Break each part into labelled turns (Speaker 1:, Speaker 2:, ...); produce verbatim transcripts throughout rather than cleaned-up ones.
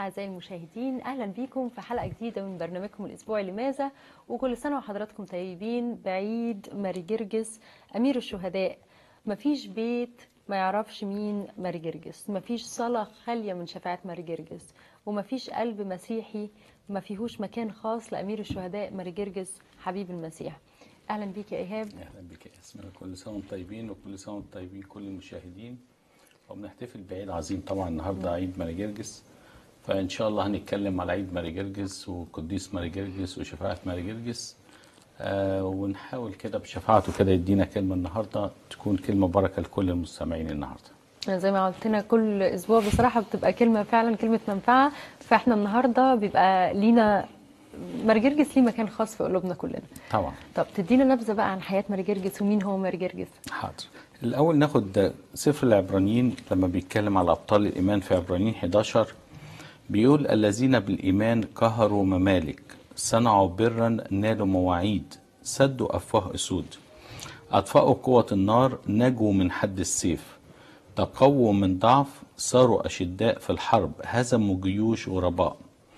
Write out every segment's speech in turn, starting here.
Speaker 1: أعزائي المشاهدين، أهلا بكم في حلقة جديدة من برنامجكم الأسبوعي لماذا، وكل سنة وحضراتكم طيبين بعيد ماري جرجس أمير الشهداء. مفيش بيت ما يعرفش مين ماري جرجس، مفيش صلاة خالية من شفاعة ماري جرجس، ومفيش قلب مسيحي ما فيهوش مكان خاص لأمير الشهداء ماري جرجس حبيب المسيح. أهلا بيك يا إيهاب.
Speaker 2: أهلا بك يا اسماء، كل سنة وانتم طيبين وكل سنة وانتم طيبين كل المشاهدين. وبنحتفل بعيد عظيم طبعا النهارده عيد ماري جرجس، فإن شاء الله هنتكلم على عيد ماري جرجس وقديس ماري جرجس وشفاعة ماري جرجس، آه ونحاول كده بشفاعته كده يدينا كلمة النهارده تكون كلمة بركة لكل المستمعين النهارده.
Speaker 1: زي ما قلت لنا كل اسبوع بصراحه بتبقى كلمه فعلا كلمه منفعه، فاحنا النهارده بيبقى لينا ماري جرجس ليه مكان خاص في قلوبنا كلنا.
Speaker 2: طبعا.
Speaker 1: طب تدينا نبذه بقى عن حياه ماري جرجس ومين هو ماري جرجس؟
Speaker 2: حاضر. الأول ناخد سفر العبرانيين لما بيتكلم على أبطال الإيمان في عبرانيين حداشر، بيقول الذين بالإيمان قهروا ممالك، صنعوا برا، نالوا مواعيد، سدوا أفواه أسود، أطفأوا قوة النار، نجوا من حد السيف، تقووا من ضعف، صاروا أشداء في الحرب، هزموا جيوش غرباء،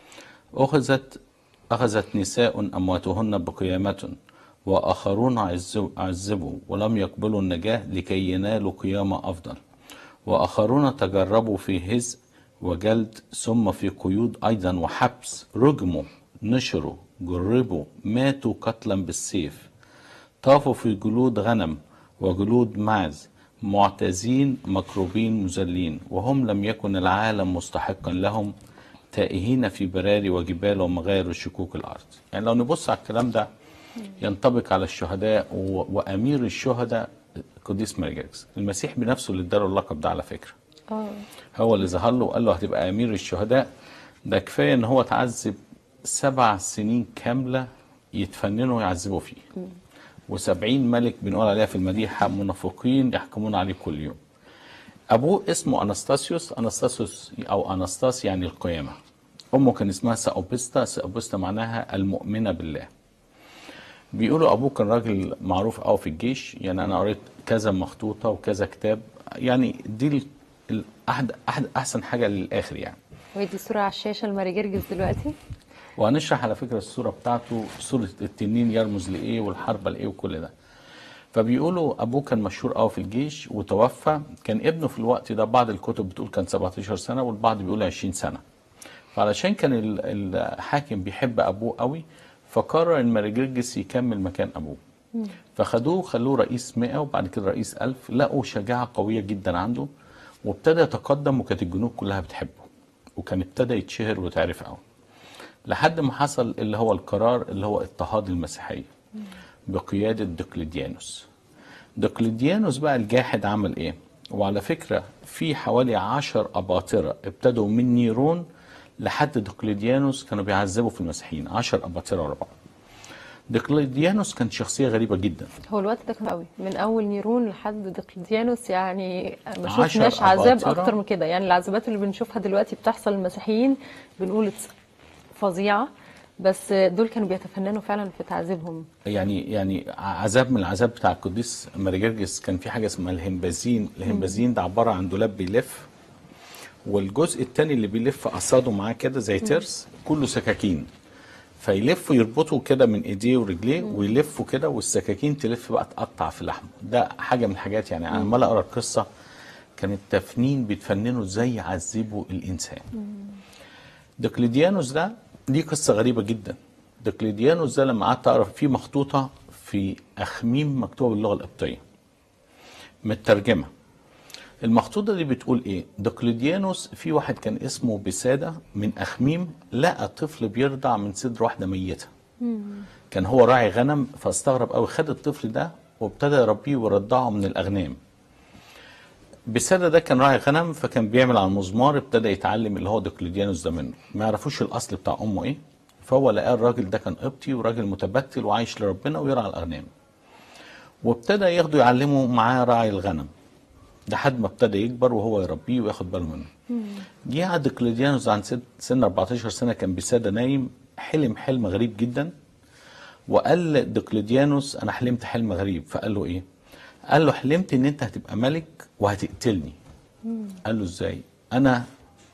Speaker 2: أخذت أخذت نساء أمواتهن بقيامة، وآخرون عذبوا ولم يقبلوا النجاة لكي ينالوا قيامة أفضل، وآخرون تجربوا في هزء وجلد، ثم في قيود أيضا وحبس، رجموا، نشروا، جربوا، ماتوا قتلا بالسيف، طافوا في جلود غنم وجلود معز، معتزين مكروبين مذلين، وهم لم يكن العالم مستحقا لهم، تائهين في براري وجبال ومغاير وشكوك الأرض. يعني لو نبص على الكلام ده ينطبق على الشهداء و... وأمير الشهداء قديس ماري جرجس. المسيح بنفسه اللي اداله اللقب ده على فكرة.
Speaker 1: اه
Speaker 2: هو اللي ظهر له وقال له هتبقى أمير الشهداء. ده كفاية ان هو اتعذب سبع سنين كاملة يتفننوا ويعذبوا فيه، وسبعين ملك بنقول عليها في المديحة منافقين يحكمون عليه كل يوم. أبوه اسمه أنستاسيوس، أنستاسيوس أو أنستاس يعني القيامة. أمه كان اسمها سأوبستا، سأوبستا معناها المؤمنة بالله. بيقولوا أبوه كان راجل معروف أوي في الجيش، يعني أنا قريت كذا مخطوطة وكذا كتاب، يعني دي أحد أحد أحسن حاجة للآخر يعني.
Speaker 1: ودي صوره على الشاشه لماري جرجس دلوقتي،
Speaker 2: وهنشرح على فكرة الصورة بتاعته، صورة التنين يرمز لإيه والحرب لإيه وكل ده. فبيقولوا أبوه كان مشهور قوي في الجيش وتوفى. كان ابنه في الوقت ده بعض الكتب بتقول كان سبعتاشر سنة والبعض بيقول عشرين سنة. فعلشان كان الحاكم بيحب أبوه قوي فقرر إن ماري جرجس يكمل مكان أبوه. فخدوه خلوه رئيس مئة وبعد كده رئيس ألف. لقوا شجاعة قوية جدا عنده وابتدى يتقدم، وكانت الجنود كلها بتحبه، وكان ابتدى يتشهر وتعرف قوي لحد ما حصل اللي هو القرار اللي هو اضطهاد المسيحية بقيادة دقلديانوس. دقلديانوس بقى الجاحد عمل ايه؟ وعلى فكرة في حوالي عشر أباطرة ابتدوا من نيرون لحد دقلديانوس كانوا بيعذبوا في المسيحيين، عشر أباطرة ورا بعض. دقلديانوس كان شخصية غريبة جدا.
Speaker 1: هو الوقت ده كان قوي من اول نيرون لحد دقلديانوس، يعني ما شفناش عذاب اكتر من كده. يعني العذابات اللي بنشوفها دلوقتي بتحصل للمسيحيين بنقول فظيعة، بس دول كانوا بيتفننوا فعلا في تعذيبهم.
Speaker 2: يعني يعني عذاب من العذاب بتاع القديس ماري جرجس كان في حاجه اسمها الهمبازين. الهمبازين ده عباره عن دولاب بيلف، والجزء الثاني اللي بيلف قصاده معاه كده زي ترس كله سكاكين، فيلفوا يربطوا كده من ايديه ورجليه ويلفوا كده، والسكاكين تلف بقى تقطع في لحمه. ده حاجه من الحاجات، يعني انا عمال اقرا القصه كان التفنين بيتفننوا ازاي يعذبوا الانسان. دقلديانوس ده دي قصة غريبة جدا. دقلديانوس ده لما قعدت أقرأ في مخطوطة في أخميم مكتوبة باللغة القبطية مترجمة. المخطوطة دي بتقول إيه؟ دقلديانوس في واحد كان اسمه بسادة من أخميم لقى طفل بيرضع من صدر واحدة ميتة. كان هو راعي غنم فاستغرب قوي، خد الطفل ده وابتدى يربيه ويرضعه من الأغنام. بسادة ده كان راعي غنم فكان بيعمل على المزمار، ابتدى يتعلم اللي هو دقلديانوس ده منه. ما يعرفوش الاصل بتاع امه ايه، فهو لقى الراجل ده كان قبطي وراجل متبتل وعايش لربنا ويرعى الاغنام، وابتدى ياخده يعلمه معاه راعي الغنم لحد ما ابتدى يكبر وهو يربيه وياخد باله منه. جه على دقلديانوس عن سن أربعتاشر سنة، كان بسادة نايم، حلم حلم غريب جدا، وقال دقلديانوس انا حلمت حلم غريب. فقال له ايه؟ قال له حلمت ان انت هتبقى ملك وهتقتلني. قال له ازاي؟ انا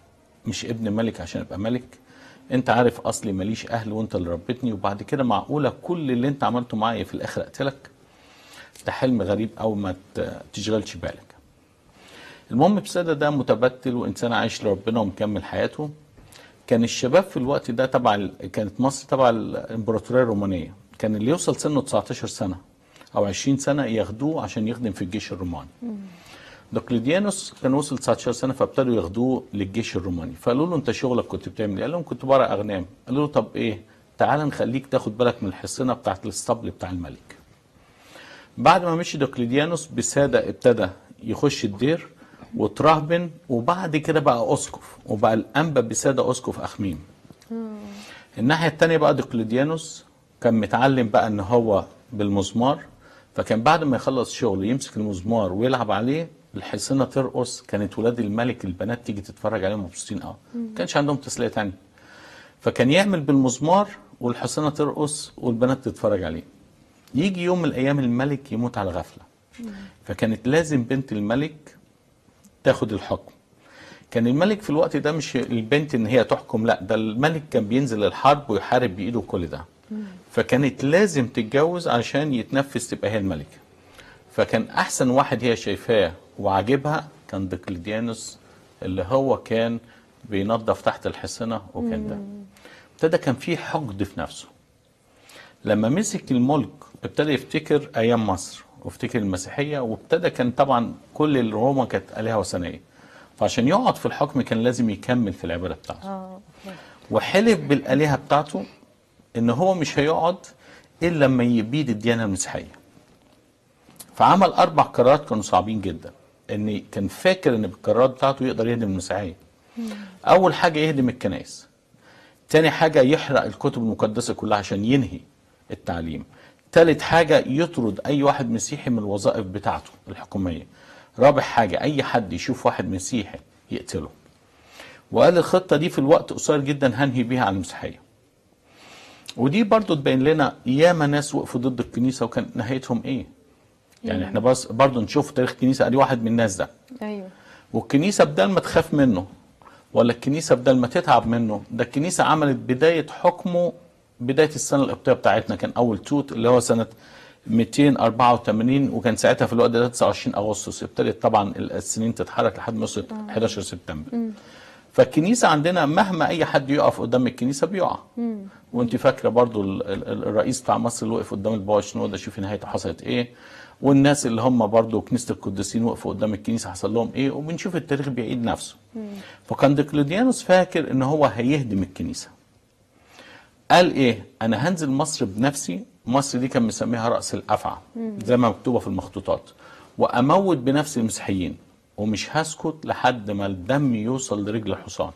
Speaker 2: مش ابن ملك عشان ابقى ملك. انت عارف اصلي ماليش اهل وانت اللي ربيتني، وبعد كده معقوله كل اللي انت عملته معايا في الاخر اقتلك؟ ده حلم غريب او ما تشغلش بالك. المهم بسادة ده متبتل وانسان عايش لربنا ومكمل حياته. كان الشباب في الوقت ده تبع ال... كانت مصر تبع الامبراطوريه الرومانيه، كان اللي يوصل سنه تسعتاشر سنه او عشرين سنه ياخدوه عشان يخدم في الجيش الروماني. دقلديانوس كان وصل تسعتاشر سنه فابتدوا ياخدوه للجيش الروماني، فقالوا له انت شغلك كنت بتعمل ايه؟ قال لهم كنت برع اغنام. قالوا له طب ايه؟ تعال نخليك تاخد بالك من الحصنه بتاعت الاسطبل بتاع الملك. بعد ما مشي دقلديانوس بسادة ابتدى يخش الدير وترهبن، وبعد كده بقى اسقف، وبقى الانبا بسادة اسقف اخميم. الناحيه الثانيه بقى دقلديانوس كان متعلم بقى ان هو بالمزمار، فكان بعد ما يخلص شغل يمسك المزمار ويلعب عليه، الحصنه ترقص. كانت ولاد الملك البنات تيجي تتفرج عليهم مبسوطين قوي، ما كانش عندهم تسليه ثانيه، فكان يعمل بالمزمار والحصنه ترقص والبنات تتفرج عليه. يجي يوم من الايام الملك يموت على غفله، فكانت لازم بنت الملك تاخد الحكم. كان الملك في الوقت ده مش البنت ان هي تحكم، لا ده الملك كان بينزل الحرب ويحارب بايده كل ده، فكانت لازم تتجوز عشان يتنفس تبقى هي الملكه. فكان احسن واحد هي شايفاه وعاجبها كان دقلديانوس، اللي هو كان بينظف تحت الحصنه، وكان ده ابتدى كان فيه حقد في نفسه. لما مسك الملك ابتدى يفتكر ايام مصر وافتكر المسيحيه، وابتدى كان طبعا كل روما كانت الهه وثنيه، فعشان يقعد في الحكم كان لازم يكمل في العباده بتاعته. وحلف بالالهه بتاعته ان هو مش هيقعد الا لما يبيد الديانه المسيحيه. فعمل اربع قرارات كانوا صعبين جدا، ان كان فاكر ان بالقرارات بتاعته يقدر يهدم المسيحيه. اول حاجه يهدم الكنائس، تاني حاجه يحرق الكتب المقدسه كلها عشان ينهي التعليم، تالت حاجه يطرد اي واحد مسيحي من الوظائف بتاعته الحكوميه، رابع حاجه اي حد يشوف واحد مسيحي يقتله. وقال الخطه دي في الوقت قصير جدا هنهي بيها على المسيحيه. ودي برضو تبين لنا ياما ناس وقفوا ضد الكنيسه وكان نهايتهم ايه. يعني احنا بس برضو نشوف تاريخ الكنيسه، ادي واحد من الناس ده.
Speaker 1: ايوه.
Speaker 2: والكنيسه بدل ما تخاف منه ولا الكنيسه بدل ما تتعب منه، ده الكنيسه عملت بدايه حكمه بدايه السنه القبطيه بتاعتنا، كان اول توت اللي هو سنه مئتين واربعة وثمانين، وكان ساعتها في الوقت ده تسعة وعشرين اغسطس، ابتدت طبعا السنين تتحرك لحد ما وصلت حداشر سبتمبر. فالكنيسه عندنا مهما اي حد يقف قدام الكنيسه بيقع. وانت فاكره برضو ال ال الرئيس بتاع مصر اللي وقف قدام البابا شنودة، شوفي نهايته حصلت ايه، والناس اللي هم برضو كنيسه القديسين وقفوا قدام الكنيسه حصل لهم ايه، وبنشوف التاريخ بيعيد نفسه. فكان دقلديانوس فاكر ان هو هيهدم الكنيسه. قال ايه؟ انا هنزل مصر بنفسي، مصر دي كان مسميها راس الافعى زي ما مكتوبه في المخطوطات، واموت بنفسي المسيحيين، ومش هسكت لحد ما الدم يوصل لرجل الحصان.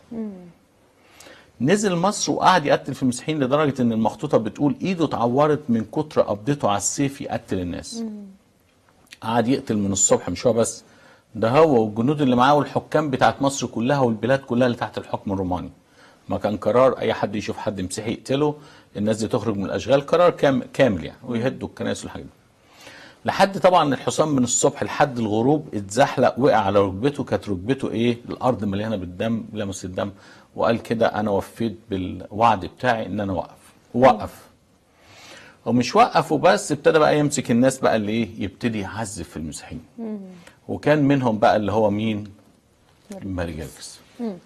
Speaker 2: نزل مصر وقعد يقتل في المسيحيين لدرجه ان المخطوطه بتقول ايده اتعورت من كتر قبضته على السيف يقتل الناس. قعد يقتل من الصبح، مش هو بس ده، هو والجنود اللي معاه والحكام بتاعت مصر كلها والبلاد كلها اللي تحت الحكم الروماني. ما كان قرار اي حد يشوف حد مسيحي يقتله، الناس دي تخرج من الاشغال، قرار كام كامل يعني، ويهدوا الكنائس والحاجات دي. لحد طبعا الحصان من الصبح لحد الغروب اتزحلق، وقع على ركبته، كانت ركبته ايه؟ الارض مليانه بالدم، لمس الدم، وقال كده انا وفيت بالوعد بتاعي ان انا اوقف. ووقف. ومش وقف وبس، ابتدى بقى يمسك الناس بقى اللي ايه؟ يبتدي يعذب في المسيحيين. وكان منهم بقى اللي هو مين؟ ماري جرجس.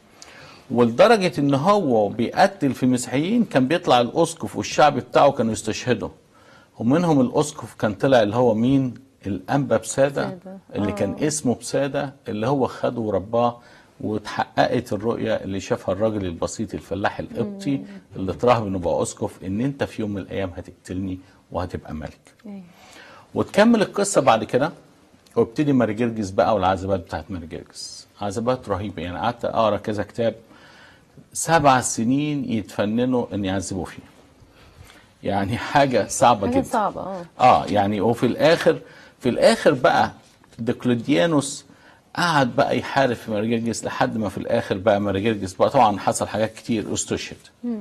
Speaker 2: ولدرجه ان هو بيقتل في المسيحيين كان بيطلع الاسقف والشعب بتاعه كانوا يستشهدوا، ومنهم الاسقف كان طلع اللي هو مين؟ الانبا بسادة، اللي كان اسمه بسادة، اللي هو خده ورباه، واتحققت الرؤيه اللي شافها الراجل البسيط الفلاح القبطي اللي اترهب انه بقى اسقف، ان انت في يوم من الايام هتقتلني وهتبقى ملك. وتكمل القصه بعد كده، وابتدي ماري جرجس بقى والعذابات بتاعت ماري جرجس، عذابات رهيبه. يعني قعدت اقرا كذا كتاب، سبع سنين يتفننوا ان يعذبوا فيه. يعني حاجه صعبه
Speaker 1: حاجة
Speaker 2: جدا.
Speaker 1: صعبة اه
Speaker 2: اه يعني وفي الاخر في الاخر بقى دقلديانوس قعد بقى يحارب في ماري جرجس لحد ما في الاخر بقى ماري جرجس بقى طبعا حصل حاجات كتير، استشهد.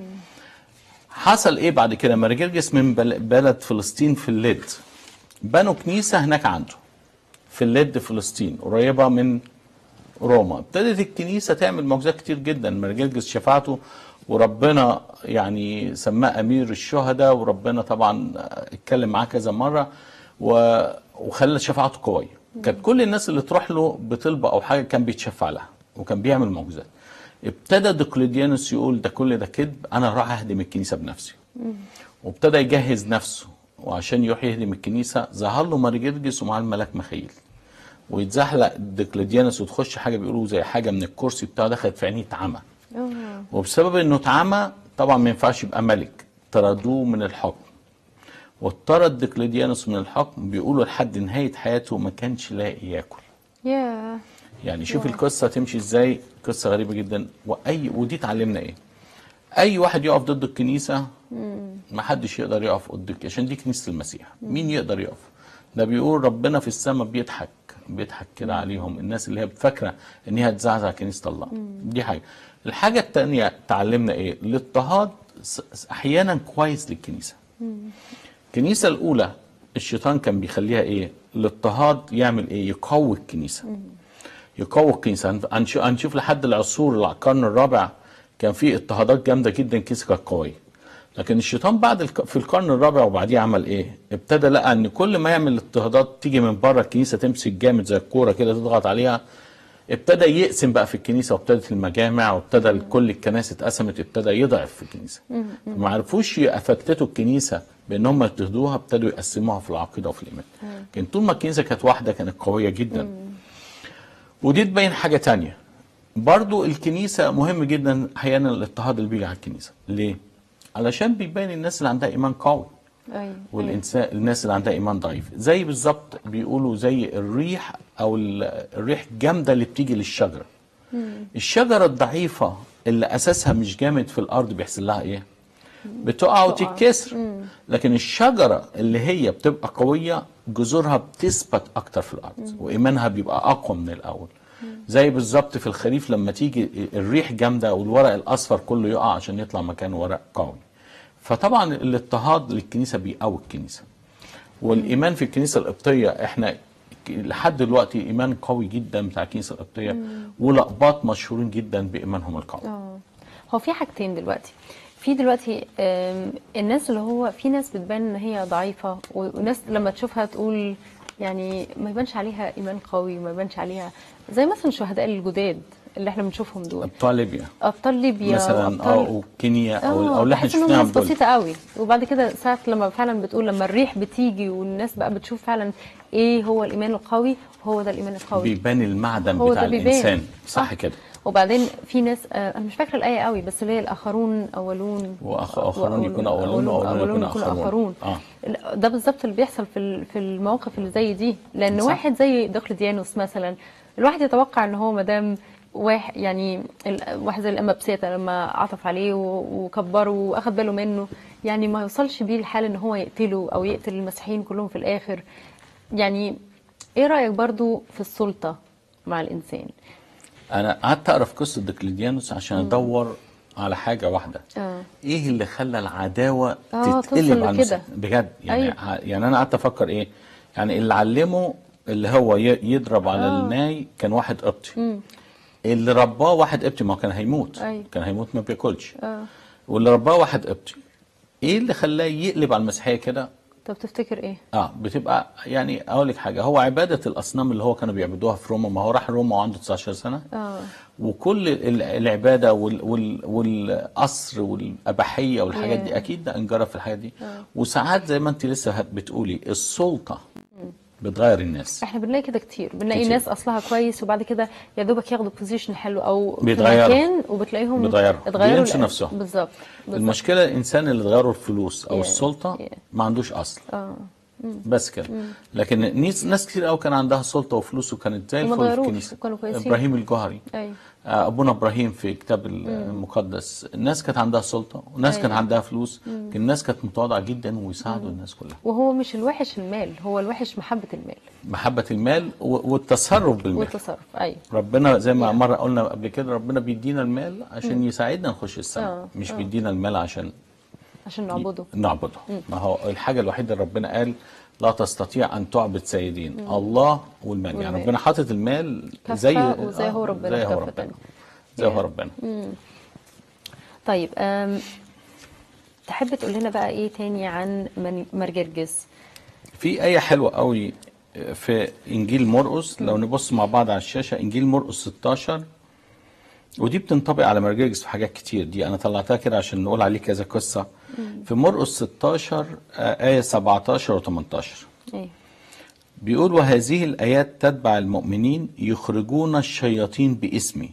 Speaker 2: حصل ايه بعد كده؟ ماري جرجس من بلد فلسطين في اللد، بنوا كنيسه هناك عنده في اللد فلسطين قريبه من روما. ابتدت الكنيسه تعمل معجزات كتير جدا. مارجرجس شفاعته وربنا يعني سماه امير الشهداء، وربنا طبعا اتكلم معاه كذا مره و... وخلى شفاعته قويه. كانت كل الناس اللي تروح له بطلبه او حاجه كان بيتشفع لها وكان بيعمل معجزات. ابتدى دقلديانوس يقول ده كل ده كذب، انا راح اهدم الكنيسه بنفسي. وابتدى يجهز نفسه، وعشان يروح يهدم الكنيسه ظهر له مارجرجس ومعاه الملاك ميخائيل، ويتزحلق دقلديانوس وتخش حاجه بيقولوا زي حاجه من الكرسي بتاعه دخلت في عينيه اتعمى. وبسبب انه اتعمى طبعا ما ينفعش يبقى ملك، طردوه من الحكم. واتطرد دقلديانوس من الحكم، بيقولوا لحد نهايه حياته ما كانش لاقي ياكل.
Speaker 1: ياه.
Speaker 2: يعني شوف
Speaker 1: واو.
Speaker 2: القصه تمشي ازاي، قصه غريبه جدا. واي ودي تعلمنا ايه؟ اي واحد يقف ضد الكنيسه ما حدش يقدر يقف ضدك، عشان دي كنيسه المسيح. مين يقدر يقف؟ ده بيقول ربنا في السماء بيضحك بيضحك كده عليهم، الناس اللي هي فاكره ان هي هتزعزع كنيسه الله. دي حاجه. الحاجه الثانيه تعلمنا ايه؟ الاضطهاد احيانا كويس للكنيسه. الكنيسه الاولى الشيطان كان بيخليها ايه؟ الاضطهاد يعمل ايه؟ يقوي الكنيسه. يقوي الكنيسه. هنشوف هنشوف لحد العصور القرن الرابع كان في اضطهادات جامده جدا، الكنيسه كانت قويه. لكن الشيطان بعد الك... في القرن الرابع وبعديه عمل ايه؟ ابتدى لقى ان كل ما يعمل اضطهادات تيجي من بره الكنيسه تمسك جامد زي الكوره كده تضغط عليها. ابتدى يقسم بقى في الكنيسه، وابتدت المجامع، وابتدى كل الكنائس اتقسمت، ابتدى يضعف في الكنيسه. ما عرفوش يفتتوا الكنيسه بان هم يضطهدوها، ابتدوا يقسموها في العقيده وفي الايمان. لكن طول ما الكنيسه كانت واحده كانت قويه جدا. ودي تبين حاجه ثانيه. برضو الكنيسه مهم جدا احيانا الاضطهاد اللي بيجي على الكنيسه. ليه؟ علشان بيبين الناس اللي عندها ايمان قوي.
Speaker 1: ايوه.
Speaker 2: والانسان الناس اللي عندها ايمان ضعيف، زي بالظبط بيقولوا زي الريح او الريح الجامده اللي بتيجي للشجره. الشجره الضعيفه اللي اساسها مش جامد في الارض بيحصل لها ايه؟ بتقع وتتكسر. لكن الشجره اللي هي بتبقى قويه جذورها بتثبت اكتر في الارض، وايمانها بيبقى اقوى من الاول. زي بالظبط في الخريف لما تيجي الريح جامده والورق الاصفر كله يقع عشان يطلع مكانه ورق قوي. فطبعا الاضطهاد للكنيسه بيقوي الكنيسه. والايمان في الكنيسه القبطيه احنا لحد دلوقتي ايمان قوي جدا بتاع الكنيسه القبطيه، ولقباط مشهورين جدا بايمانهم القوي.
Speaker 1: اه هو في حاجتين دلوقتي. في دلوقتي آم، الناس اللي هو في ناس بتبان ان هي ضعيفه، وناس لما تشوفها تقول يعني ما يبانش عليها ايمان قوي، وما يبانش عليها زي مثلا الشهداء الجداد اللي احنا بنشوفهم دول،
Speaker 2: ابطال ليبيا
Speaker 1: ابطال ليبيا
Speaker 2: مثلا اه وكينيا او او اللي احنا
Speaker 1: شفناهم
Speaker 2: شفناهم
Speaker 1: ناس
Speaker 2: دول.
Speaker 1: بسيطه قوي. وبعد كده ساعه لما فعلا بتقول لما الريح بتيجي والناس بقى بتشوف فعلا ايه هو الايمان القوي، هو ده الايمان القوي.
Speaker 2: بيبان المعدن
Speaker 1: هو
Speaker 2: بتاع
Speaker 1: ده بيبان.
Speaker 2: الانسان. صح
Speaker 1: صح.
Speaker 2: كده.
Speaker 1: وبعدين في ناس آه، انا مش فاكره الايه قوي، بس اللي هي الاخرون اولون
Speaker 2: واخرون يكون اولون واولون يكون اخرون. اه
Speaker 1: ده بالظبط اللي بيحصل في ال- في المواقف اللي زي دي. لان
Speaker 2: صح.
Speaker 1: واحد زي دقلديانوس مثلا، الواحد يتوقع ان هو مدام واحد يعني ال- واحد زي الأنبا بسيطة لما عطف عليه و- وكبره واخد باله منه، يعني ما يوصلش بيه الحال ان هو يقتله او يقتل المسيحيين كلهم في الاخر. يعني ايه رايك برضو في السلطه مع الانسان؟
Speaker 2: انا قعدت اقرا في قصه دقلديانوس عشان ادور على حاجه واحده.
Speaker 1: اه
Speaker 2: ايه اللي خلى العداوه
Speaker 1: آه،
Speaker 2: تتقلب
Speaker 1: توصل
Speaker 2: على
Speaker 1: لكده.
Speaker 2: المسيح بجد؟ يعني
Speaker 1: أيوة.
Speaker 2: ع- يعني انا قعدت افكر ايه. يعني اللي علمه اللي هو ي- يضرب على
Speaker 1: آه.
Speaker 2: الناي كان واحد قبطي.
Speaker 1: امم
Speaker 2: اللي رباه واحد قبطي، ما هو كان هيموت.
Speaker 1: أيوة.
Speaker 2: كان هيموت ما بياكلش.
Speaker 1: اه
Speaker 2: واللي رباه واحد قبطي. ايه اللي خلاه يقلب على المسيحيه كده؟
Speaker 1: طب تفتكر ايه؟
Speaker 2: اه بتبقى يعني اقول لك حاجه، هو عباده الاصنام اللي هو كانوا بيعبدوها في روما. ما هو راح روما وعنده تسعتاشر سنه.
Speaker 1: اه
Speaker 2: وكل ال- العباده وال وال والقصر والاباحيه والحاجات دي
Speaker 1: Yeah.
Speaker 2: اكيد ده انجرف في الحاجات دي.
Speaker 1: آه.
Speaker 2: وساعات زي ما انت لسه هت- بتقولي السلطه بتغير الناس.
Speaker 1: احنا بنلاقي كده كتير، بنلاقي
Speaker 2: كتير.
Speaker 1: ناس اصلها كويس وبعد كده يا دوبك ياخدوا بوزيشن حلو او في
Speaker 2: بيتغيروا.
Speaker 1: مكان، وبتلاقيهم
Speaker 2: بيتغيروا.
Speaker 1: اتغيروا
Speaker 2: بينسوا
Speaker 1: لأ-
Speaker 2: نفسهم.
Speaker 1: بالظبط بالظبط.
Speaker 2: المشكله الانسان اللي اتغيروا الفلوس او
Speaker 1: Yeah.
Speaker 2: السلطه
Speaker 1: Yeah.
Speaker 2: ما عندوش اصل.
Speaker 1: اه
Speaker 2: بس كده. لكن ناس ناس كتير قوي كان عندها سلطه وفلوس وكانت زي
Speaker 1: وما
Speaker 2: الفل في
Speaker 1: اتغيروش
Speaker 2: الكنيسه.
Speaker 1: وكانوا كويسين.
Speaker 2: ابراهيم الجوهري،
Speaker 1: ايوه
Speaker 2: آه، ابونا ابراهيم في كتاب المقدس، الناس كانت عندها سلطه وناس
Speaker 1: أيوة.
Speaker 2: كانت عندها فلوس، لكن الناس كانت متواضعه جدا ويساعدوا الناس كلها.
Speaker 1: وهو مش الوحش المال، هو الوحش محبه المال
Speaker 2: محبه المال و- والتصرف بالمال.
Speaker 1: والتصرف. ايوه
Speaker 2: ربنا زي ما
Speaker 1: Yeah.
Speaker 2: مره قلنا قبل كده، ربنا بيدينا المال عشان يساعدنا نخش السماء،
Speaker 1: آه،
Speaker 2: مش
Speaker 1: آه.
Speaker 2: بيدينا المال عشان
Speaker 1: عشان نعبده.
Speaker 2: نعبده. ما هو الحاجه الوحيده اللي ربنا قال لا تستطيع ان تعبد سيدين، الله والمال. يعني
Speaker 1: والمال.
Speaker 2: ربنا حاطط المال
Speaker 1: كفة
Speaker 2: زي
Speaker 1: وزي هو ربنا
Speaker 2: زي
Speaker 1: في
Speaker 2: هو
Speaker 1: كفة
Speaker 2: ربنا
Speaker 1: تانية.
Speaker 2: زي هو
Speaker 1: Yeah.
Speaker 2: ربنا.
Speaker 1: طيب أم، تحب تقول لنا بقى ايه تاني عن من- مرجرجس؟
Speaker 2: في آية حلوة قوي في إنجيل مرقس، لو نبص مع بعض على الشاشة، إنجيل مرقس ستاشر، ودي بتنطبق على مرجرجس في حاجات كتير. دي أنا طلعتها كده عشان نقول عليه كذا قصة. في مرقس ستاشر آه، آية سبعتاشر و تمنتاشر
Speaker 1: ايه.
Speaker 2: بيقول: وهذه الآيات تتبع المؤمنين، يخرجون الشياطين باسمي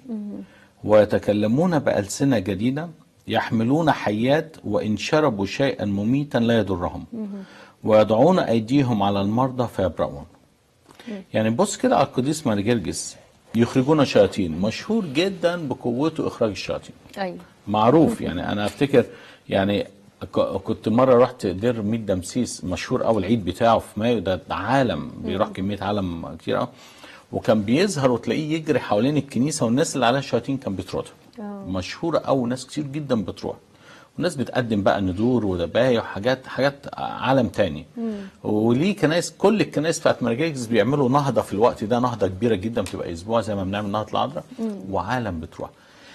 Speaker 2: ويتكلمون بألسنة جديدة، يحملون حيات، وإن شربوا شيئا مميتا لا يضرهم، ويضعون أيديهم على المرضى فيبرؤون. يعني بص كده على القديس مرجرجس، يخرجون الشياطين، مشهور جدا بقوته إخراج الشياطين،
Speaker 1: ايوه.
Speaker 2: معروف. يعني أنا أفتكر يعني ك- كنت مرة رحت دير ميت دمسيس، مشهور أوي العيد بتاعه في مايو ده، عالم بيروح كمية عالم كتير أوي، وكان بيظهر وتلاقيه يجري حوالين الكنيسة، والناس اللي عليها الشياطين كان بيطردها.
Speaker 1: آه.
Speaker 2: مشهورة أوي، ناس كتير جدا بتروح، والناس بتقدم بقى ندور وذبايح وحاجات حاجات عالم تاني. وليه كنايس، كل الكنايس بتاعت مرجرجس بيعملوا نهضة في الوقت ده، نهضة كبيرة جدا، بتبقى أسبوع زي ما بنعمل نهضة العذراء، وعالم بتروح.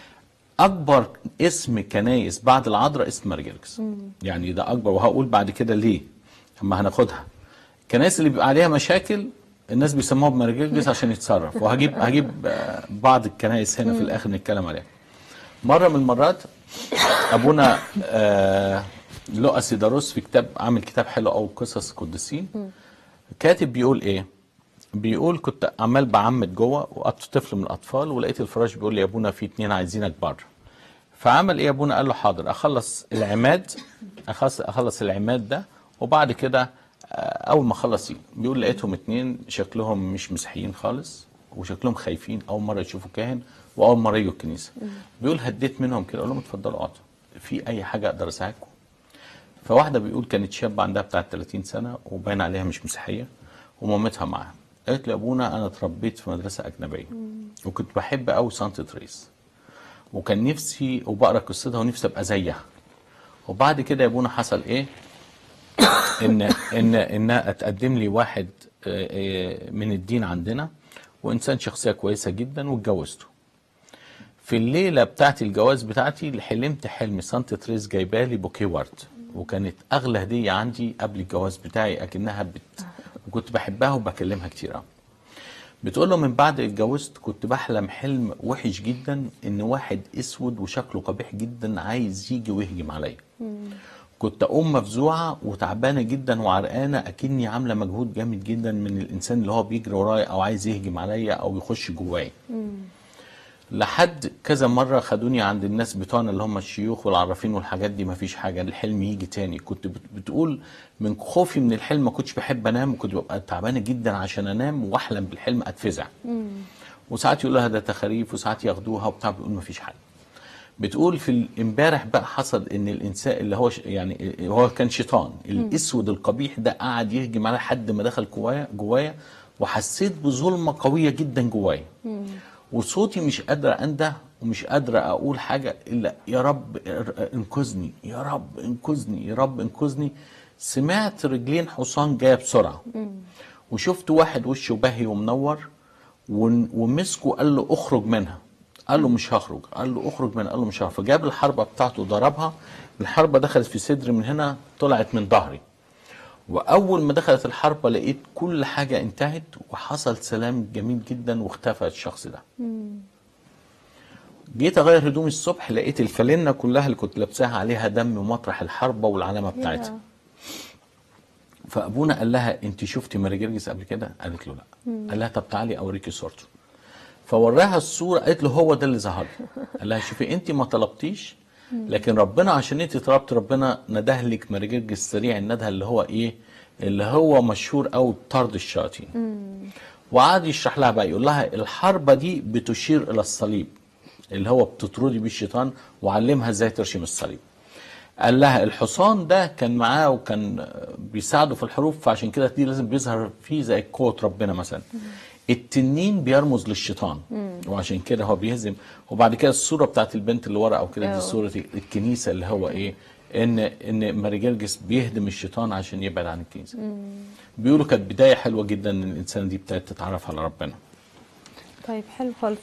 Speaker 2: اكبر اسم كنايس بعد العذراء اسم مرجرجس، يعني ده اكبر، وهقول بعد كده ليه اما هناخدها. الكنايس اللي بيبقى عليها مشاكل الناس بيسموها بمرجرجس عشان يتصرف، وهجيب هجيب آه، بعض الكنايس هنا في الاخر نتكلم عليها. مره من المرات ابونا آه لؤى سيداروس في كتاب، عامل كتاب حلو قوي قصص قديسين، كاتب بيقول ايه، بيقول: كنت عمال بعمد جوه وطفل من الاطفال، ولقيت الفراش بيقول لي: يا ابونا في اتنين عايزينك بره. فعمل ايه يا ابونا؟ قال له: حاضر، اخلص العماد، اخلص اخلص العماد ده، وبعد كده آه، اول ما اخلص يجي. بيقول: لقيتهم اتنين شكلهم مش مسيحيين خالص، وشكلهم خايفين، اول مره يشوفوا كاهن واول مره يجوا الكنيسه. بيقول: هديت منهم كده، اقول لهم: اتفضلوا اقعدوا، في اي حاجه اقدر اساعدكم؟ فواحده بيقول كانت شابه عندها بتاع تلاتين سنه، وباين عليها مش مسيحيه، ومامتها معاها. قالت لي: يا ابونا انا اتربيت في مدرسه اجنبيه، وكنت بحب قوي سانت تريس، وكان نفسي وبقرا قصتها ونفسي ابقى زيها. وبعد كده يا ابونا حصل ايه؟ ان ان ان اتقدم لي واحد آه، آه، من الدين عندنا، وانسان شخصيه كويسه جدا، واتجوزته. في الليله بتاعت الجواز بتاعتي حلمت حلم سانت تريس جايبالي بوكيه ورد، وكانت اغلى هديه عندي قبل الجواز بتاعي، اكنها بت وكنت بحبها وبكلمها كتير قوي. بتقول له: من بعد اتجوزت كنت بحلم حلم وحش جدا، ان واحد اسود وشكله قبيح جدا عايز يجي ويهجم عليا. كنت اقوم مفزوعه وتعبانه جدا وعرقانه، اكني عامله مجهود جامد جدا من الانسان اللي هو بيجري ورايا او عايز يهجم عليا او يخش جوايا. لحد كذا مره خدوني عند الناس بتوعنا اللي هم الشيوخ والعرافين والحاجات دي، مفيش حاجه، الحلم يجي تاني. كنت بت- بتقول من خوفي من الحلم ما كنتش بحب انام، وكنت ببقى تعبانه جدا عشان انام واحلم بالحلم اتفزع. وساعات يقول لها ده تخاريف، وساعات ياخدوها وبتاع، بيقول مفيش حاجه. بتقول في ال- امبارح بقى حصل ان الانسان اللي هو ش- يعني هو كان شيطان الاسود القبيح ده قعد يهجم على حد ما دخل جوايا جوايا وحسيت بظلمه قويه جدا جوايا، وصوتي مش قادره انده ومش قادره اقول حاجه الا يا رب انقذني، يا رب انقذني، يا رب انقذني. سمعت رجلين حصان جايه بسرعه، وشفت واحد وشه باهي ومنور، ون- ومسكه قال له: اخرج منها. قال له: مش هخرج. قال له: اخرج منها. قال له: مش هخرج. فجاب الحربه بتاعته ضربها، الحربه دخلت في صدري من هنا، طلعت من ظهري. واول ما دخلت الحربه لقيت كل حاجه انتهت، وحصل سلام جميل جدا، واختفى الشخص ده. جيت اغير هدومي الصبح، لقيت الفالنه كلها اللي كنت لابساها عليها دم مطرح الحربه والعلامه بتاعتها. فابونا قال لها: انت شفتي مرجرجس قبل كده؟ قالت له: لا. قال لها: طب تعالي اوريكي صورته. فوراها الصوره، قالت له: هو ده اللي ظهر لي. قال لها: شوفي انت ما طلبتيش، لكن ربنا عشان انت طلبت ربنا نداه لك مرجرجس سريع الندهه، اللي هو ايه؟ اللي هو مشهور قوي بطرد الشياطين. وقعد يشرح لها بقى، يقول لها الحربه دي بتشير الى الصليب اللي هو بتطردي بيه الشيطان، وعلمها ازاي ترشم الصليب. قال لها الحصان ده كان معاه وكان بيساعده في الحروب، فعشان كده دي لازم بيظهر فيه زي قوة ربنا مثلا. التنين بيرمز للشيطان، وعشان كده هو بيهزم. وبعد كده الصورة بتاعت البنت اللي ورا او كده، دي
Speaker 1: أوه.
Speaker 2: صورة الكنيسة اللي هو ايه، ان ان ماري جرجس بيهدم الشيطان عشان يبعد عن الكنيسه. بيقولوا كانت بدايه حلوه جدا ان الانسان دي ابتدت تتعرف على ربنا.
Speaker 1: طيب حلو خالص.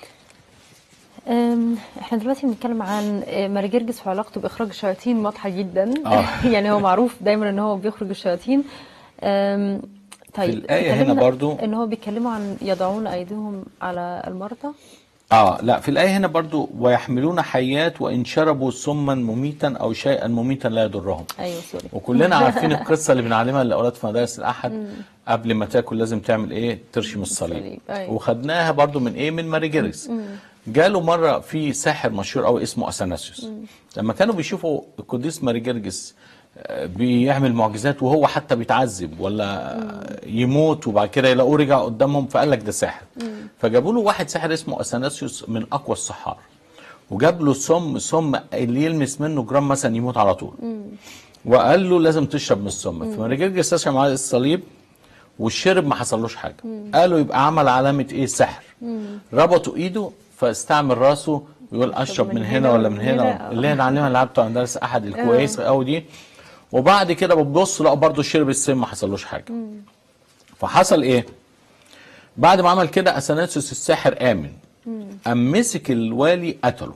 Speaker 1: أم، احنا دلوقتي بنتكلم عن آه، ماري جرجس وعلاقته باخراج الشياطين واضحه جدا.
Speaker 2: آه.
Speaker 1: يعني هو معروف دايما ان هو بيخرج الشياطين. أم، طيب
Speaker 2: الآية هنا
Speaker 1: اتكلمنا
Speaker 2: برضو-
Speaker 1: ان هو بيتكلموا عن يضعون ايديهم على المرضى.
Speaker 2: اه لا، في الآية هنا برضو ويحملون حيات وإن شربوا سما مميتا أو شيئا مميتا لا يضرهم.
Speaker 1: ايوه سوري.
Speaker 2: وكلنا عارفين القصة اللي بنعلمها للأولاد في مدارس الأحد، قبل ما تاكل لازم تعمل إيه؟ ترشم الصليب.
Speaker 1: الصليب، أيوة.
Speaker 2: وخدناها برضو من إيه؟ من ماري جرجس. جاله مرة في ساحر مشهور قوي اسمه أثناسيوس. لما كانوا بيشوفوا القديس ماري جرجس آه، بيعمل معجزات وهو حتى بيتعذب ولا يموت وبعد كده يلاقوه رجع قدامهم، فقال لك ده ساحر. فجابوا له واحد ساحر اسمه أثناسيوس من أقوى السحار، وجاب له سم سم اللي يلمس منه جرام مثلا يموت على طول. وقال له لازم تشرب من السم. فماري جرجس استشعر معاه الصليب والشرب ما حصلوش حاجه. قالوا يبقى عمل علامه ايه؟ سحر. ربطوا ايده فاستعمل راسه ويقول اشرب من هنا ولا من هنا، اللي هي نعلمها اللي بتوع مدارس احد الكويس قوي دي. وبعد كده بتبص لقوا برضه شرب السم ما حصلوش حاجه. فحصل ايه؟ بعد ما عمل كده اثناسيوس الساحر امن، قام مسك الوالي قتله،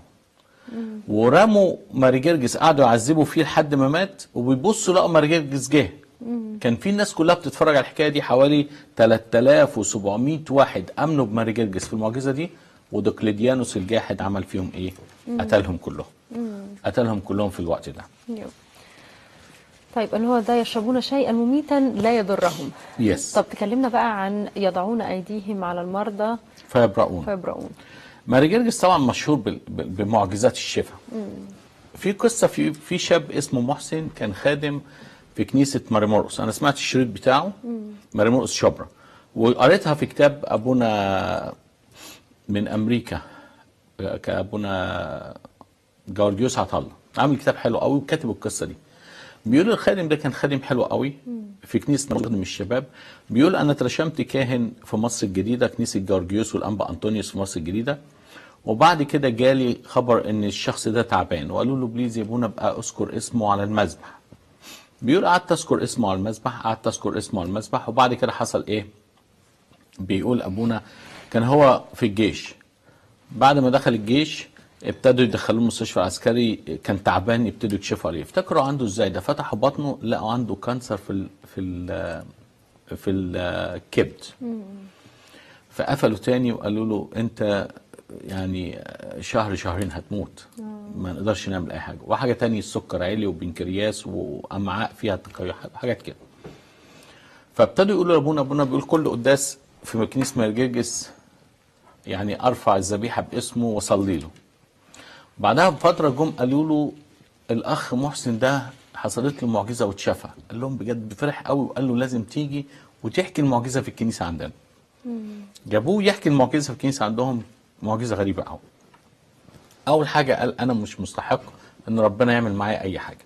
Speaker 2: ورموا ماري جرجس قعدوا يعذبوا فيه لحد ما مات. وبيبصوا لقوا ماري جرجس جه. كان في الناس كلها بتتفرج على الحكايه دي، حوالي ثلاثة آلاف وسبعمائة واحد امنوا بماري جرجس في المعجزه دي. ودقلديانوس الجاحد عمل فيهم ايه؟ قتلهم كلهم. قتلهم كلهم في الوقت ده.
Speaker 1: يو. طيب اللي هو ده يشربون شيئا مميتا لا يضرهم.
Speaker 2: يس.
Speaker 1: طب تكلمنا بقى عن يضعون ايديهم على المرضى
Speaker 2: فيبرؤون.
Speaker 1: فيبرؤون.
Speaker 2: ماري جرجس طبعا مشهور بال- بال- بمعجزات الشفاء. في قصه في في شاب اسمه محسن كان خادم في كنيسه ماري مرقس. انا سمعت الشريط بتاعه، ماري مرقس شبرا، وقريتها في كتاب ابونا من امريكا، كابونا جورجيوس عطله، عامل كتاب حلو قوي وكاتب القصه دي. بيقول الخادم ده كان خادم حلو قوي في كنيسه مخدم الشباب. بيقول انا اترشمت كاهن في مصر الجديده، كنيسه جورجيوس والانبا انطونيوس في مصر الجديده. وبعد كده جالي خبر ان الشخص ده تعبان، وقالوا له بليز يا ابونا ابقى اذكر اسمه على المذبح. بيقول قعدت اذكر اسمه على المذبح، قعدت اذكر اسمه على المذبح. وبعد كده حصل ايه؟ بيقول ابونا كان هو في الجيش، بعد ما دخل الجيش ابتدوا يدخلوه المستشفى العسكري، كان تعبان، يبتدوا يكشفوا عليه. افتكروا عنده ازاي ده، فتحوا بطنه لقوا عنده كانسر في ال في ال في الكبد. فقفلوا تاني وقالوا له انت يعني شهر شهرين هتموت، ما نقدرش نعمل اي حاجه. وحاجه تانية السكر عالي وبنكرياس وامعاء فيها تقيح، حاجات كده. فابتدوا يقولوا لابونا، ابونا بيقول كل قداس في كنيسه ماري جرجس يعني ارفع الذبيحه باسمه واصلي له. بعدها بفتره جم قالوا له الاخ محسن ده حصلت له معجزه واتشفى. قال لهم بجد بفرح قوي، وقال له لازم تيجي وتحكي المعجزه في الكنيسه عندنا. جابوه يحكي المعجزه في الكنيسه عندهم، معجزه غريبه قوي. اول حاجه قال انا مش مستحق ان ربنا يعمل معايا اي حاجه.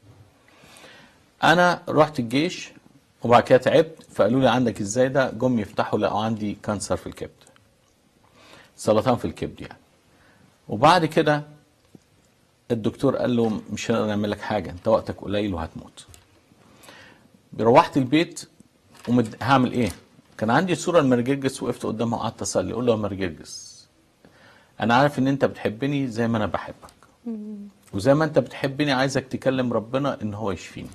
Speaker 2: انا رحت الجيش وبعد كده تعبت، فقالوا لي عندك ازاي ده؟ جم يفتحوا لقوا عندي كانسر في الكبد، سرطان في الكبد يعني. وبعد كده الدكتور قال له مش هنقدر نعمل لك حاجه، انت وقتك قليل وهتموت. روحت البيت ومد... هعمل ايه؟ كان عندي صوره لماري جرجس، وقفت قدامها وقعدت اصلي، اقول له يا ماري جرجس انا عارف ان انت بتحبني زي ما انا بحبك، وزي ما انت بتحبني عايزك تكلم ربنا ان هو يشفيني.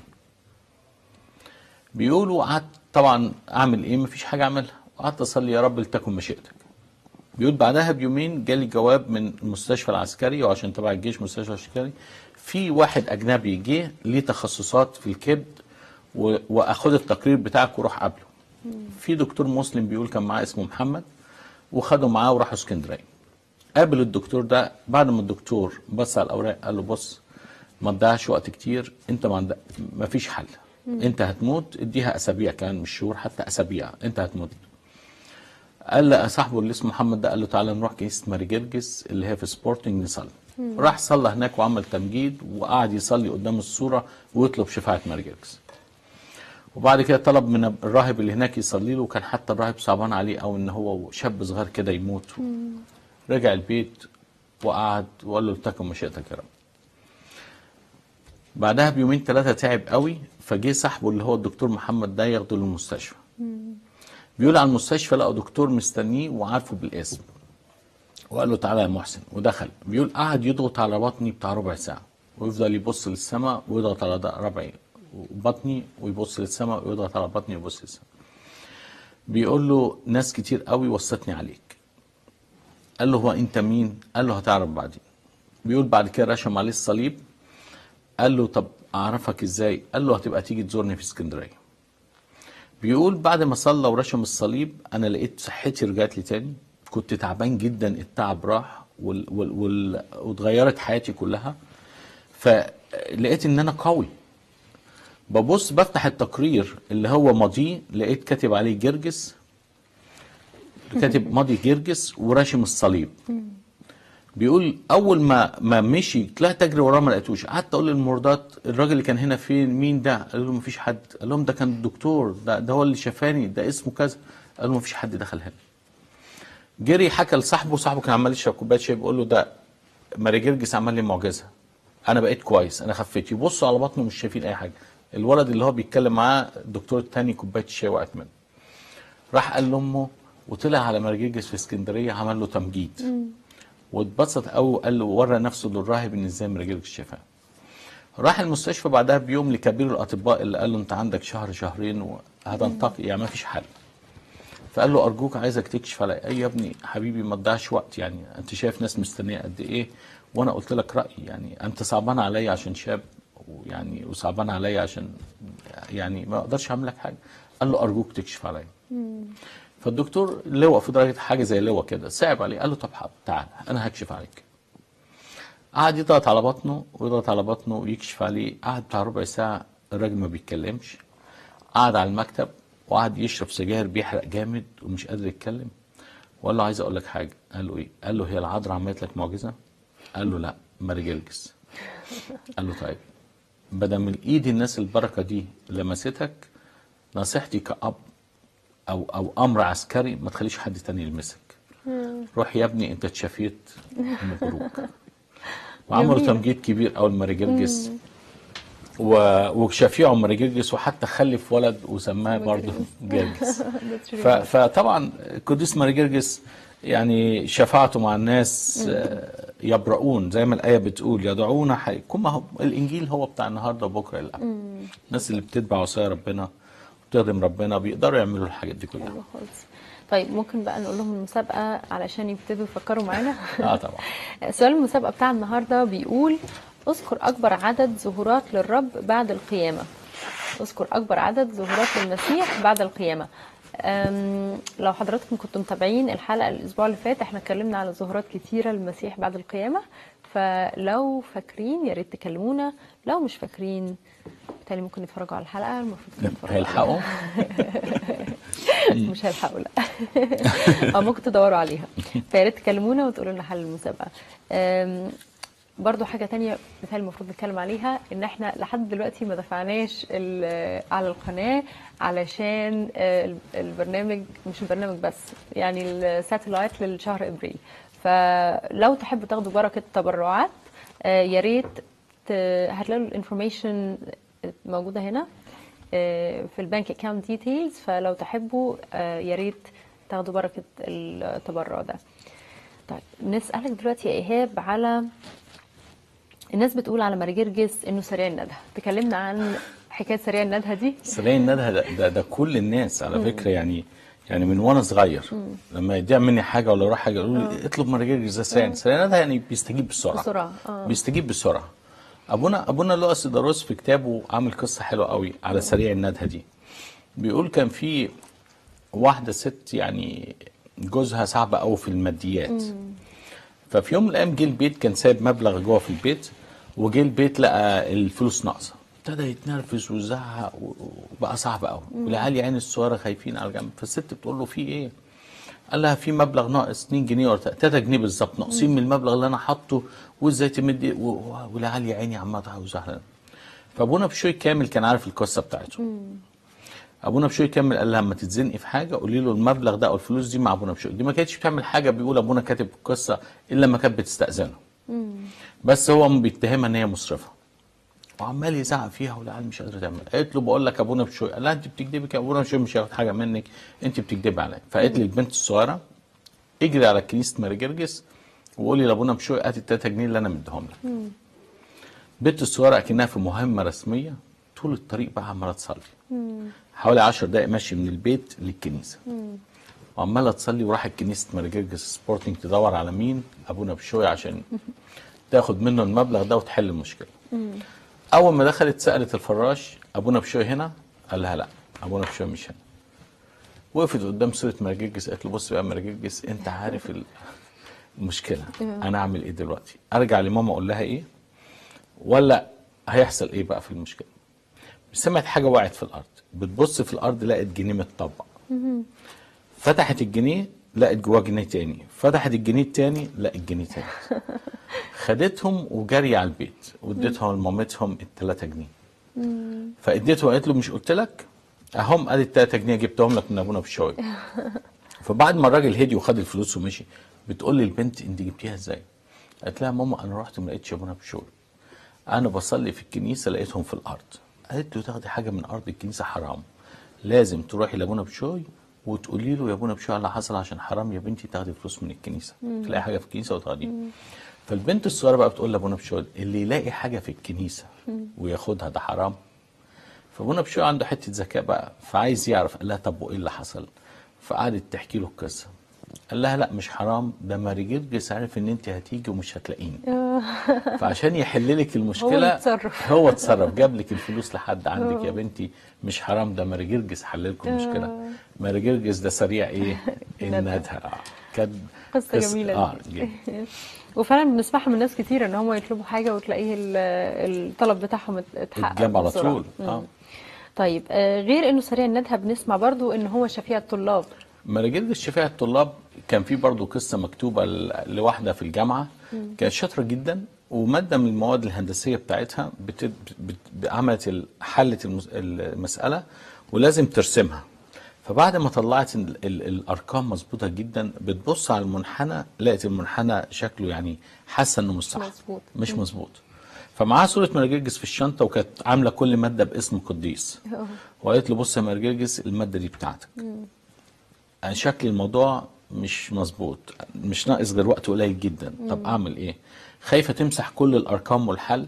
Speaker 2: بيقولوا قعدت طبعا اعمل ايه؟ مفيش حاجه اعملها، وقعدت اصلي يا رب لتكن مشيئتك. بيقول بعدها بيومين جالي جواب من المستشفى العسكري، وعشان تبع الجيش مستشفى عسكري، في واحد اجنبي جه ليه تخصصات في الكبد و... واخد التقرير بتاعك وروح قابله. في دكتور مسلم بيقول كان معاه اسمه محمد، وخدوا معاه وراحوا اسكندريه. قابل الدكتور ده، بعد ما الدكتور بص على الاوراق قال له بص ما تضيعش وقت كتير، انت ما ما فيش حل، انت هتموت، اديها اسابيع كمان مش شهور، حتى اسابيع انت هتموت. قال له صاحبه اللي اسمه محمد ده، قال له تعالى نروح كنيسه ماري جرجس اللي هي في سبورتنج نصلي. راح صلى هناك وعمل تمجيد وقعد يصلي قدام الصوره ويطلب شفاعه ماري جرجس. وبعد كده طلب من الراهب اللي هناك يصلي له، وكان حتى الراهب صعبان عليه او ان هو شاب صغير كده يموت. رجع البيت وقعد وقال له تكن مشيئتك يا رب. بعدها بيومين ثلاثه تعب قوي، فجه صاحبه اللي هو الدكتور محمد ده ياخده للمستشفى. بيقول على المستشفى لقوا دكتور مستنيه وعارفه بالاسم، وقال له تعالى يا محسن، ودخل. بيقول قعد يضغط على بطني بتاع ربع ساعه، ويفضل يبص للسماء ويضغط على ربعي بطني، ويبص للسماء ويضغط على بطني ويبص للسماء. بيقول له ناس كتير قوي وصتني عليك. قال له هو انت مين؟ قال له هتعرف بعدين. بيقول بعد كده رشم عليه الصليب. قال له طب اعرفك ازاي؟ قال له هتبقى تيجي تزورني في اسكندريه. بيقول بعد ما صلى ورشم الصليب انا لقيت صحتي رجعت لي تاني، كنت تعبان جدا، التعب راح وال وال وال واتغيرت حياتي كلها، فلقيت ان انا قوي. ببص بفتح التقرير اللي هو ماضيه، لقيت كاتب عليه جرجس، كاتب ماضي جرجس وراشم الصليب. بيقول اول ما ما مشي طلعت اجري وراه ما لقيتوش، قعدت اقول للممرضات الراجل اللي كان هنا فين؟ مين ده؟ قالوا له مفيش حد. قال لهم ده كان الدكتور، ده ده هو اللي شافاني، ده اسمه كذا. قالوا مفيش حد دخل هنا. جري حكى لصاحبه، صاحبه كان عمال يشرب كوبايه شاي، بيقول له ده ماري جرجس عمل لي معجزه، انا بقيت كويس، انا خفيت. يبصوا على بطنه مش شايفين اي حاجه. الولد اللي هو بيتكلم معاه الدكتور الثاني كوبايه الشاي وقعت منه. راح قال لامه وطلع على ماري جرجس في اسكندريه، عمل له تمجيد واتبسط قوي، وقال له ورى نفسه للراهب ان ازاي ماري جرجس شفاه. راح المستشفى بعدها بيوم لكبير الاطباء اللي قال له انت عندك شهر شهرين وهتنتقي، يعني ما فيش حل. فقال له ارجوك عايزك تكشف عليا. اي يا ابني حبيبي ما تضيعش وقت، يعني انت شايف ناس مستنيه قد ايه، وانا قلت لك رايي، يعني انت صعبان عليا عشان شاب، ويعني وصعبان عليا عشان يعني ما اقدرش اعمل لك حاجه. قال له ارجوك تكشف عليا. فالدكتور لواء في درجه حاجه زي لواء كده صعب عليه، قال له طب تعال انا هكشف عليك. قعد يضغط على بطنه ويضغط على بطنه ويكشف عليه، قعد بتاع ربع ساعه الراجل ما بيتكلمش. قعد على المكتب وقعد يشرب سجاير بيحرق جامد ومش قادر يتكلم. وقال له عايز اقول لك حاجه. قال له ايه؟ قال له هي العذراء عملت لك معجزه؟ قال له لا، ماري جرجس. قال له طيب بدل من ايد الناس البركه دي لمستك، نصيحتي كأب او او امر عسكري ما تخليش حد تاني يلمسك. روح يا ابني انت اتشفيت، مبروك. وعملوا تمجيد كبير قوي لماري جرجس، وشفيعه ماري جرجس، وحتى خلف ولد وسماه برضه جرجس. فطبعا القديس ماري جرجس يعني شفاعته مع الناس يبرؤون زي ما الآية بتقول، يدعون حي. كما هو الإنجيل هو بتاع النهارده وبكره الأب. الناس اللي بتتبع وصايا ربنا وبتخدم ربنا بيقدروا يعملوا الحاجات دي كلها.
Speaker 1: طيب ممكن بقى نقول لهم المسابقة علشان يبتدوا يفكروا معانا؟
Speaker 2: اه طبعا.
Speaker 1: سؤال المسابقة بتاع النهارده بيقول اذكر أكبر عدد ظهورات للرب بعد القيامة. اذكر أكبر عدد ظهورات للمسيح بعد القيامة. لو حضراتكم كنتم متابعين الحلقة الأسبوع اللي فات احنا اتكلمنا على ظهورات كتيرة للمسيح بعد القيامة، فلو فاكرين يا ريت تكلمونا، لو مش فاكرين بالتالي ممكن يتفرجوا على الحلقة. المفروض يتفرجوا
Speaker 2: هيلحقوا؟
Speaker 1: مش هيلحقوا لا. او ممكن تدوروا عليها، فيا ريت تكلمونا وتقولوا لنا حل المسابقة. برضو حاجة تانية مثال المفروض نتكلم عليها، ان احنا لحد دلوقتي ما دفعناش على القناة علشان البرنامج، مش البرنامج بس، يعني الساتلايت للشهر ابريل. فلو تحبوا تاخدوا بركة تبرعات يا ريت هتلاقوا الانفورميشن موجودة هنا في البنك اكاونت ديتيلز، فلو تحبوا يا ريت تاخدوا بركة التبرع ده. طيب نسألك دلوقتي يا إيهاب على الناس بتقول على ماري جرجس انه سريع الندهه، تكلمنا عن حكايه سريع الندهه دي.
Speaker 2: سريع الندهه ده, ده, ده كل الناس على فكره، يعني يعني من وانا صغير مم. لما يضيع مني حاجه ولا يروح حاجه يقولوا لي اطلب ماري جرجس ده سريع. سريع الندهه يعني بيستجيب بسرعه
Speaker 1: بسرعه آه.
Speaker 2: بيستجيب بسرعه. ابونا ابونا لوقا سيداروس في كتابه عامل قصه حلوه قوي على سريع الندهه دي. بيقول كان في واحده ست يعني جوزها صعب قوي في الماديات. مم. ففي يوم من الايام جه البيت، كان سايب مبلغ جوه في البيت، وجه البيت لقى الفلوس ناقصه، ابتدى يتنرفز ويزعق وبقى صعب قوي، والعيال يا عيني الصغيره خايفين على جنب. فالست بتقول له في ايه؟ قال لها في مبلغ ناقص اتنين جنيه ولا تلاتة جنيه بالظبط، ناقصين من المبلغ اللي انا حاطه، وازاي تمد، والعيال يا عيني عمالة وزعلانه. فابونا بشوي كامل كان عارف القصه بتاعته. ابونا بشوي كامل قال لها لما تتزنقي في حاجه قولي له المبلغ ده او الفلوس دي مع ابونا بشوي. دي ما كانتش بتعمل حاجه بيقول ابونا كاتب القصه الا لما كانت بتستاذنه. بس هو بيتهمها ان هي مسرفه. وعمال يزعق فيها والعيال مش قادره تعمل. قالت له بقول لك ابونا بشوي. قال لها انت بتكدبي، ابونا بشوي مش هياخد حاجه منك، انت بتكدبي عليا. فقالت لي البنت الصغيره اجري على كنيسه ماري جرجس وقولي لابونا بشوي هات ال تلاتة جنيه اللي انا مديهم لك. البنت الصغيره اكنها في مهمه رسميه طول الطريق بقى عماله تصلي. حوالي عشر دقائق ماشي من البيت للكنيسه. وعماله تصلي، وراحت كنيسه ماري جرجس سبورتنج تدور على مين؟ ابونا بشوي عشان تاخد منه المبلغ ده وتحل المشكله. اول ما دخلت سالت الفراش ابونا بشوي هنا؟ قال لها لا ابونا بشوي مش هنا. وقفت قدام صوره ماري جرجس قالت له بص بقى ماري جرجس، انت عارف المشكله، انا اعمل ايه دلوقتي؟ ارجع لماما اقول لها ايه؟ ولا هيحصل ايه بقى في المشكله؟ سمعت حاجه وقعت في الارض، بتبص في الارض لقت جنيه متطبق. فتحت الجنيه لقت جواه جنيه تاني، فتحت الجنيه التاني لقت جنيه تالت. خدتهم وجري على البيت واديتهم لمامتهم التلاتة جنيه. فاديته وقالت له مش قلت لك؟ اهم ادي التلاتة جنيه جبتهم لك من ابونا بشوي. فبعد ما الراجل هدي وخد الفلوس ومشي، بتقول لي البنت انت جبتيها ازاي؟ قالت لها ماما انا رحت ما لقيتش ابونا بشوي، انا بصلي في الكنيسه لقيتهم في الارض. قالت له تاخدي حاجه من ارض الكنيسه حرام، لازم تروحي لابونا بشوي وتقولي له يا ابونا بشوي اللي حصل عشان حرام يا بنتي تاخدي فلوس من الكنيسه، تلاقي حاجه في الكنيسه وتاخديها. فالبنت الصغيره بقى بتقول لابونا بشوي اللي يلاقي حاجه في الكنيسه وياخدها ده حرام. فابونا بشوي عنده حته ذكاء بقى، فعايز يعرف. قال لها طب وايه اللي حصل؟ فقعدت تحكي له القصه. قال لها لا مش حرام، ده ماري جرجس عارف ان انت هتيجي ومش هتلاقيني، فعشان يحل لك المشكله
Speaker 1: هو اتصرف
Speaker 2: هو اتصرف جاب لك الفلوس لحد عندك. يا بنتي مش حرام، ده ماري جرجس حل لكم المشكله. ماري جرجس ده سريع ايه؟ الندهه. كانت
Speaker 1: قصه جميله
Speaker 2: اه
Speaker 1: دي. وفعلا بنسمعها من ناس كتير ان هم يطلبوا حاجه وتلاقيه الطلب بتاعهم اتحقق
Speaker 2: اتجاب على
Speaker 1: بسرعة.
Speaker 2: طول. اه
Speaker 1: طيب آه، غير انه سريع الندهه بنسمع برضو ان هو شفيع الطلاب.
Speaker 2: ماري جرجس شفيع الطلاب كان في برضه قصه مكتوبه لواحده في الجامعه كانت شاطره جدا، وماده من المواد الهندسيه بتاعتها بت... بت... عملت ال- حلت المس... المساله ولازم ترسمها. فبعد ما طلعت ال... ال... الارقام مظبوطه جدا، بتبص على المنحنى لقت المنحنى شكله يعني حاسه انه مش صح،
Speaker 1: مظبوط.
Speaker 2: مش مظبوط. فمعاها صوره ماري جرجس في الشنطه، وكانت عامله كل ماده باسم قديس. وقالت له بص يا ماري جرجس الماده دي بتاعتك. يعني شكل الموضوع مش مظبوط، مش ناقص غير وقت قليل جدا. طب اعمل ايه؟ خايفه تمسح كل الارقام والحل،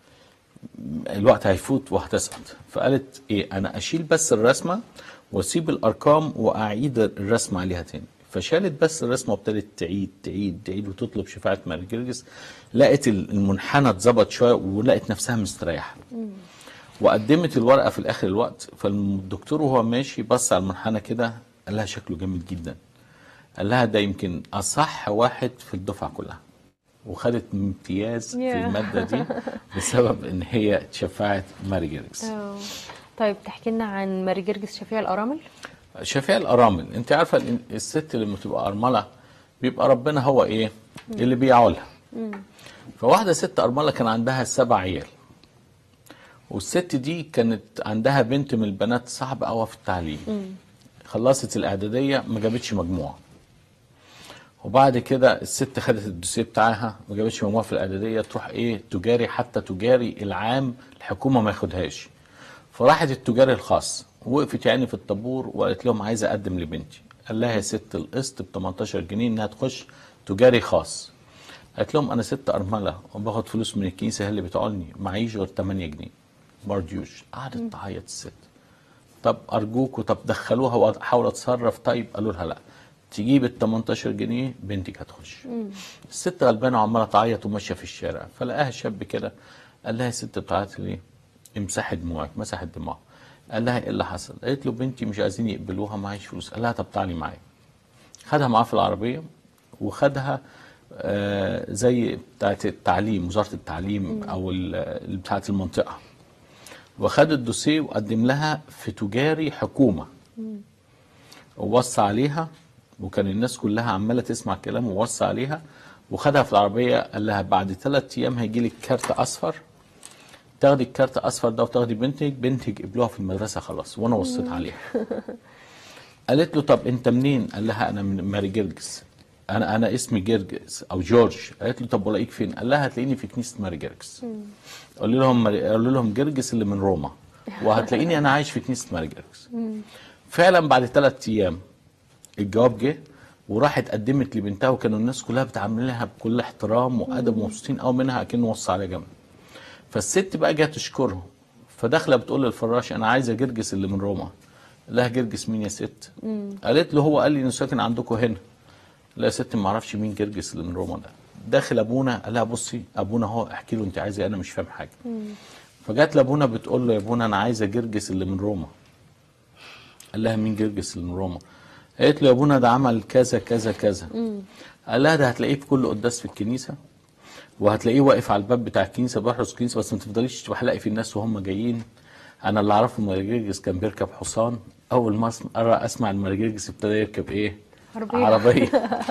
Speaker 2: الوقت هيفوت وهتسقط. فقالت ايه، انا اشيل بس الرسمه واسيب الارقام واعيد الرسم عليها تاني. فشالت بس الرسمه وابتدت تعيد تعيد تعيد وتطلب شفاعه ماري جرجس. لقت المنحنى اتظبط شويه ولقت نفسها مستريحه. وقدمت الورقه في الاخر الوقت. فالدكتور وهو ماشي بص على المنحنى كده قال لها شكله جميل جدا. قال لها ده يمكن اصح واحد في الدفعه كلها. وخدت امتياز في الماده دي بسبب ان هي اتشفعت ماري جرجس.
Speaker 1: أوه. طيب تحكي لنا عن ماري جرجس شفيع الارامل.
Speaker 2: شفيع الارامل، انت عارفه الست اللي لما تبقى ارمله بيبقى ربنا هو ايه اللي بيعولها. فواحده ست ارمله كان عندها سبع عيال، والست دي كانت عندها بنت من البنات صعبه قوي في التعليم. خلصت الاعداديه ما جابتش مجموع، وبعد كده الست خدت الدوسيه بتاعها ما جابتش مجموع في الاعداديه، تروح ايه تجاري، حتى تجاري العام الحكومه ما ياخدهاش. فراحت التجاري الخاص، وقفت يعني في الطابور وقالت لهم عايزه اقدم لبنتي. قال لها يا ست القسط ب تمنتاشر جنيه انها تخش تجاري خاص. قالت لهم انا ست ارمله وباخد فلوس من الكنيسه هي اللي بتعولني، معيش غير تمنية جنيه مرضيوش. قعدت تعيط الست. طب ارجوكوا طب دخلوها واحاول اتصرف. طيب قالوا لها لا، تجيب ال تمنتاشر جنيه بنتك هتخش. الست غلبانه وعماله تعيط وماشيه في الشارع، فلقاها شاب كده قال لها يا ست بتاعتي ليه؟ امسحي دموعك. مسحت دموعها. قال لها ايه اللي حصل؟ قالت له بنتي مش عايزين يقبلوها معيش فلوس. قال لها طب تعالي معايا. خدها معاه في العربيه وخدها آه زي بتاعت التعليم، وزاره التعليم او بتاعت المنطقه، وخد الدوسيه وقدم لها في تجاري حكومه. ووصى عليها، وكان الناس كلها عماله تسمع كلامه ووصى عليها. وخدها في العربيه قال لها بعد ثلاث ايام هيجي لك كارت اصفر، تاخدي الكارت الاصفر ده وتاخدي بنتك بنتك قبلوها في المدرسه خلاص وانا وصيت عليها. قالت له طب انت منين؟ قال لها انا من ماري جرجس. انا انا اسمي جرجس او جورج. قالت له طب ولاقيك فين؟ قال لها هتلاقيني في كنيسه ماري جرجس. قال لهم قال لهم جرجس اللي من روما، وهتلاقيني انا عايش في كنيسه ماري جرجس. فعلا بعد ثلاث ايام الجواب جه، وراحت قدمت لبنتها، وكانوا الناس كلها بتعاملها بكل احترام وادب ومبسوطين قوي منها، اكنه وصى على جنب. فالست بقى جت تشكرهم، فداخله بتقول للفراش انا عايزه جرجس اللي من روما. لها جرجس مين يا ست؟ قالت له هو قال لي انه ساكن عندكم هنا. لا يا ست ما اعرفش مين جرجس اللي من روما ده. داخل ابونا قال لها بصي ابونا هو احكي له انت عايزه ايه، انا مش فاهم حاجه. فجت لابونا بتقول له يا ابونا انا عايزه جرجس اللي من روما. قال لها مين جرجس اللي من روما؟ قالت له يا ابونا ده عمل كذا كذا كذا. قال لها ده هتلاقيه في كل قداس في الكنيسه، وهتلاقيه واقف على الباب بتاع الكنيسه بيحرس الكنيسه، بس ما تفضليش تحلقي في الناس وهم جايين. انا اللي اعرفه المرجرجس كان بيركب حصان، اول ما اسمع المرجرجس ابتدى يركب ايه؟
Speaker 1: عربيه,
Speaker 2: عربية.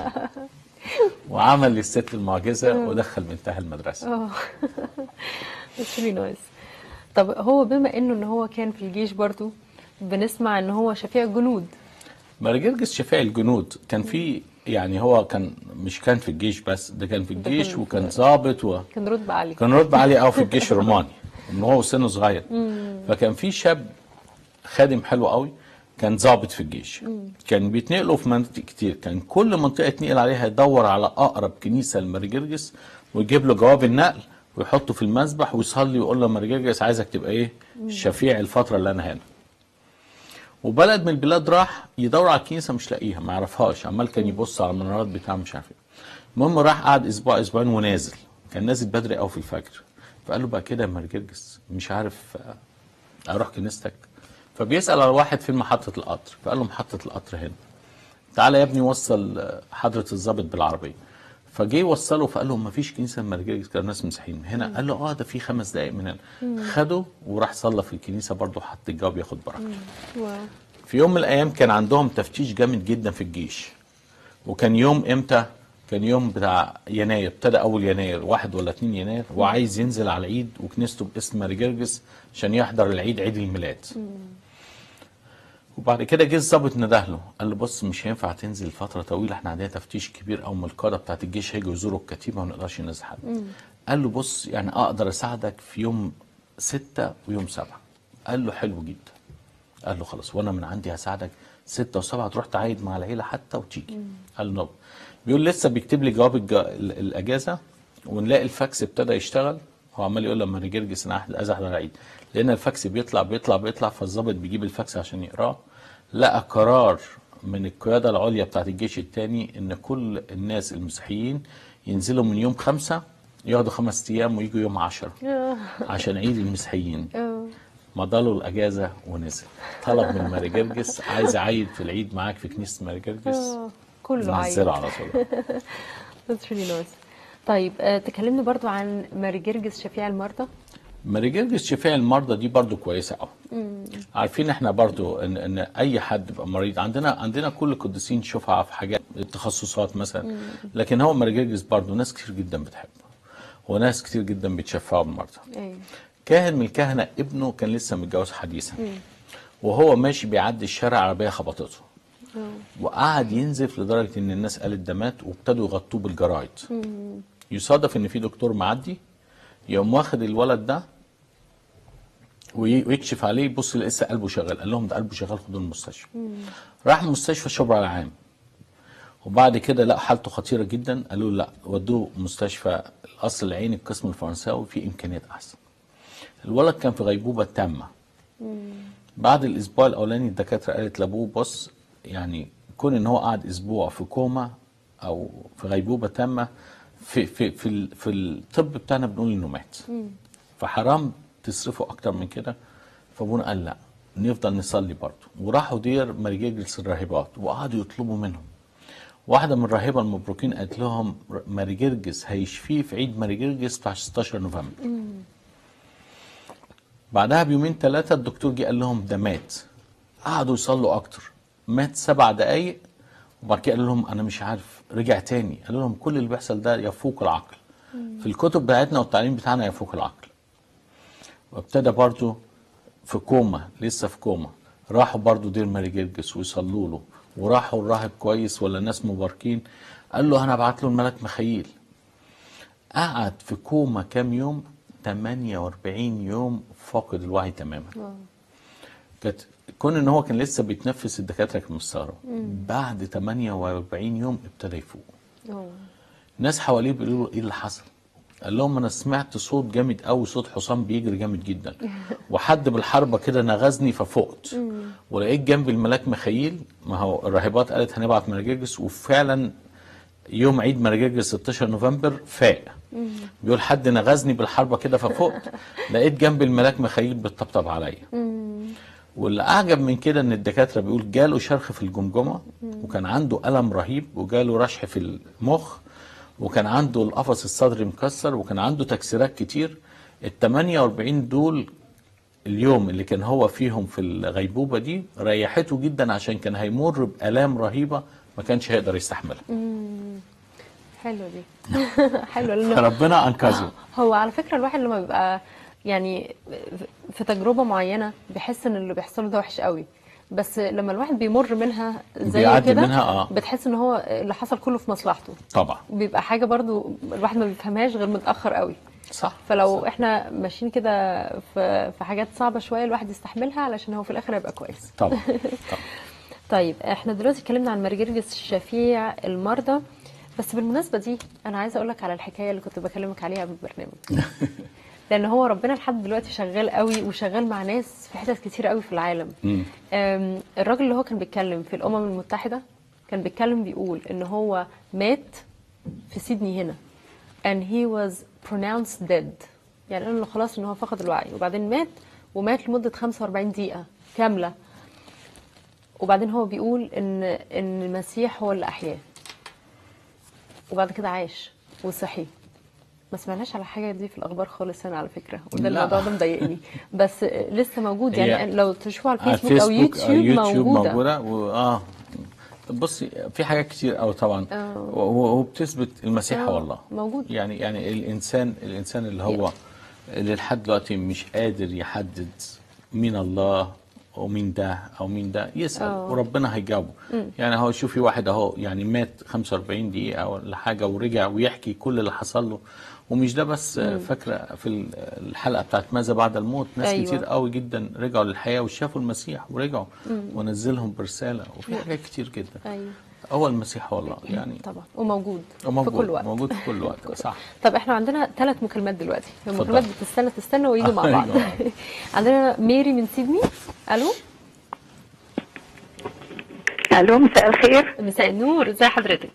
Speaker 2: وعمل للست المعجزه ودخل بنتها المدرسه.
Speaker 1: اه That's really nice. طب هو بما انه ان هو كان في الجيش برضو، بنسمع ان هو شفيع الجنود.
Speaker 2: مرجرجس شفيع الجنود كان في، يعني هو كان مش كان في الجيش بس، ده كان في الجيش وكان ضابط و...
Speaker 1: كان رتبه عاليه.
Speaker 2: كان رتبه عاليه قوي في الجيش الروماني من هو سنه صغير. فكان في شاب خادم حلو قوي كان ضابط في الجيش. كان بيتنقلوا في مناطق كتير، كان كل منطقه يتنقل عليها يدور على اقرب كنيسه لمرجرجس ويجيب له جواب النقل ويحطه في المسبح ويصلي ويقول له مرجرجس عايزك تبقى ايه؟ شفيع الفتره اللي انا هنا. وبلد من البلاد راح يدور على الكنيسه مش لاقيها، ما يعرفهاش، عمال كان يبص على المنارات بتاع مش عارف ايه. المهم راح قعد اسبوع اسبوعين ونازل، كان نازل بدري قوي في الفجر. فقال له بقى كده يا مرجرجس مش عارف اروح كنيستك. فبيسال على واحد فين محطه القطر، فقال له محطه القطر هنا، تعالى يا ابني وصل حضره الضابط بالعربيه. فجه يوصله فقال له ما فيش كنيسه مرجرجس، كانوا ناس مسيحيين هنا. قال له اه ده في خمس دقائق من هنا. خده وراح صلى في الكنيسه برضه، حط الجواب ياخد بركه. في يوم من الايام كان عندهم تفتيش جامد جدا في الجيش، وكان يوم امتى؟ كان يوم بتاع يناير، ابتدى اول يناير واحد ولا اتنين يناير، وعايز ينزل على العيد وكنيسته باسم مرجرجس عشان يحضر العيد، عيد الميلاد. وبعد كده جه الظابط نده له قال له بص مش هينفع تنزل فتره طويله، احنا عندنا تفتيش كبير او من القاده بتاعت الجيش هيجوا يزوروا الكتيبه وما نقدرش ننزل حد. قال له بص يعني اقدر اساعدك في يوم ستة ويوم سبعة. قال له حلو جدا. قال له خلاص وانا من عندي هساعدك ستة وسبعة تروح تعايد مع العيله حتى وتيجي. قال له نو. بيقول لسه بيكتب لي جواب الج... الاجازه ونلاقي الفاكس ابتدى يشتغل. هو عمال يقول لما مرجرجس انا عايز احضر العيد، لان الفاكس بيطلع بيطلع بيطلع فالظابط بيجيب الفاكس عشان يقراه. لقى قرار من القياده العليا بتاعت الجيش الثاني ان كل الناس المسيحيين ينزلوا من يوم خمسة ياخدوا خمس ايام ويجوا يوم عشرة عشان عيد المسيحيين. مضاله الاجازه ونزل طلب من مرجرجس عايز اعيد في العيد معاك في كنيسه مرجرجس،
Speaker 1: كله عيد
Speaker 2: نزله على طول.
Speaker 1: That's really nice. طيب آه، تكلمنا برضو عن مرجرجس شفيع المرضى.
Speaker 2: مرجرجس شفيع المرضى دي برضو كويسه قوي. عارفين احنا برضو ان, إن اي حد يبقى مريض، عندنا عندنا كل القديسين نشوفها في حاجات التخصصات مثلا. مم. لكن هو مرجرجس برضو ناس كتير جدا بتحبه وناس كتير جدا بيتشفعوا بالمرضى. أيوة. كاهن من الكهنه ابنه كان لسه متجوز حديثا. مم. وهو ماشي بيعدي الشارع عربيه خبطته. مم. وقعد ينزف لدرجه ان الناس قالت ده مات، وابتدوا يغطوه بالجرايد. مم. يصادف ان في دكتور معدي يقوم واخد الولد ده ويكشف عليه، يبص لسه قلبه شغال. قال لهم ده قلبه شغال خدوه المستشفى. مم. راح مستشفى شبرا العام، وبعد كده لقى حالته خطيره جدا. قالوا لا ودوه مستشفى القصر العيني القسم الفرنساوي في امكانيات احسن. الولد كان في غيبوبه تامه. مم. بعد الاسبوع الاولاني الدكاتره قالت لابوه بص يعني كون ان هو قعد اسبوع في كوما او في غيبوبه تامه في في في, في الطب بتاعنا بنقول انه مات. مم. فحرام تصرفوا اكتر من كده. فابونا قال لا نفضل نصلي برضه. وراحوا دير مرجرجس الراهبات وقعدوا يطلبوا منهم. واحده من الراهبه المبروكين قالت لهم مرجرجس هيشفيه في عيد مرجرجس بتاع ستاشر نوفمبر. مم. بعدها بيومين ثلاثه الدكتور جه قال لهم ده مات. قعدوا يصلوا اكتر، مات سبع دقايق وبعد كده قال لهم انا مش عارف، رجع تاني. قالوا لهم كل اللي بيحصل ده يفوق العقل. مم. في الكتب بتاعتنا والتعليم بتاعنا يفوق العقل. وابتدى برضه في كوما، لسه في كوما. راحوا برضه دير مرجرجس ويصلوا له، وراحوا الراهب كويس ولا ناس مباركين قال له انا ابعت له الملك ميخائيل. قعد في كوما كام يوم؟ ثمانية وأربعين يوم فاقد الوعي تماما.
Speaker 1: آه.
Speaker 2: كانت كون ان هو كان لسه بيتنفس، الدكاتره كانوا مستغربوا. بعد ثمانية وأربعين يوم ابتدى يفوق.
Speaker 1: آه.
Speaker 2: ناس حواليه بيقولوا له ايه اللي حصل؟ قال لهم انا سمعت صوت جامد قوي، صوت حصان بيجري جامد جدا، وحد بالحربه كده نغزني ففقت، ولقيت جنبي الملاك ميخائيل. ما هو الراهبات قالت هنبعت مراجيجس، وفعلا يوم عيد مراجيجس ستاشر نوفمبر فاق. بيقول حد نغزني بالحربه كده ففقت، لقيت جنبي الملاك ميخائيل بيطبطب عليا. واللي اعجب من كده ان الدكاتره بيقول جاله شرخ في الجمجمه، وكان عنده الم رهيب، وجاله رشح في المخ، وكان عنده القفص الصدري مكسر، وكان عنده تكسيرات كتير. ال ثمانية وأربعين دول اليوم اللي كان هو فيهم في الغيبوبه دي ريحته جدا، عشان كان هيمر بالام رهيبه ما كانش هيقدر يستحملها.
Speaker 1: حلوه دي. حلوه لانه
Speaker 2: فربنا انقذه.
Speaker 1: هو على فكره الواحد لما بيبقى يعني في تجربه معينه بيحس ان اللي بيحصل له ده وحش قوي، بس لما الواحد بيمر منها زي
Speaker 2: بيعدي
Speaker 1: كده
Speaker 2: منها اه
Speaker 1: بتحس ان هو اللي حصل كله في مصلحته.
Speaker 2: طبعا.
Speaker 1: بيبقى حاجه برضو الواحد ما بيفهمهاش غير متاخر قوي.
Speaker 2: صح.
Speaker 1: فلو
Speaker 2: صح.
Speaker 1: احنا ماشيين كده في في حاجات صعبه شويه الواحد يستحملها علشان هو في الاخر هيبقى كويس.
Speaker 2: طبعا. طبعا.
Speaker 1: طيب احنا دلوقتي اتكلمنا عن مارجرجس الشفيع المرضى، بس بالمناسبه دي انا عايزه اقول لك على الحكايه اللي كنت بكلمك عليها قبل البرنامج. لان هو ربنا لحد دلوقتي شغال قوي، وشغال مع ناس في حتت كتير قوي في العالم. أم، الراجل اللي هو كان بيتكلم في الامم المتحده كان بيتكلم بيقول ان هو مات في سيدني هنا and he was pronounced dead، يعني انه خلاص ان هو فقد الوعي، وبعدين مات، ومات لمده خمسة وأربعين دقيقه كامله، وبعدين هو بيقول ان ان المسيح هو اللي احياه، وبعد كده عاش وصحي. ما سمعناش على حاجه دي في الاخبار خالص هنا على فكره، وده
Speaker 2: لا.
Speaker 1: الموضوع ده مضايقني، بس لسه موجود
Speaker 2: هي
Speaker 1: يعني لو تشوفوا على
Speaker 2: على
Speaker 1: الفيسبوك او
Speaker 2: الفيسبوك
Speaker 1: يوتيوب,
Speaker 2: أو يوتيوب
Speaker 1: موجوده.
Speaker 2: موجوده و... اه بصي في حاجات كتير قوي طبعا،
Speaker 1: آه.
Speaker 2: و- وبتثبت المسيح
Speaker 1: آه،
Speaker 2: هو الله.
Speaker 1: موجود.
Speaker 2: يعني يعني الانسان الانسان اللي هو اللي لحد دلوقتي مش قادر يحدد مين الله ومين ده او مين ده، يسال
Speaker 1: آه.
Speaker 2: وربنا هيجاوبه. يعني هو شوفي واحد اهو يعني مات خمسة وأربعين دقيقه ولا حاجه، ورجع ويحكي كل اللي حصل له. ومش ده بس، فاكره في الحلقه بتاعت ماذا بعد الموت، ناس
Speaker 1: أيوة.
Speaker 2: كتير قوي جدا رجعوا للحياه وشافوا المسيح ورجعوا ونزلهم برساله، وفي حاجات كتير جدا.
Speaker 1: ايوه
Speaker 2: هو المسيح هو الله يعني.
Speaker 1: طبعا، وموجود
Speaker 2: موجود
Speaker 1: في كل وقت.
Speaker 2: موجود في كل وقت. صح.
Speaker 1: طب احنا عندنا ثلاث مكالمات دلوقتي،
Speaker 2: اتفضل.
Speaker 1: المكالمات بتستنى تستنى ويجوا مع بعض. عندنا ميري من سيدني. الو.
Speaker 3: الو، مساء الخير.
Speaker 1: مساء النور، ازي حضرتك؟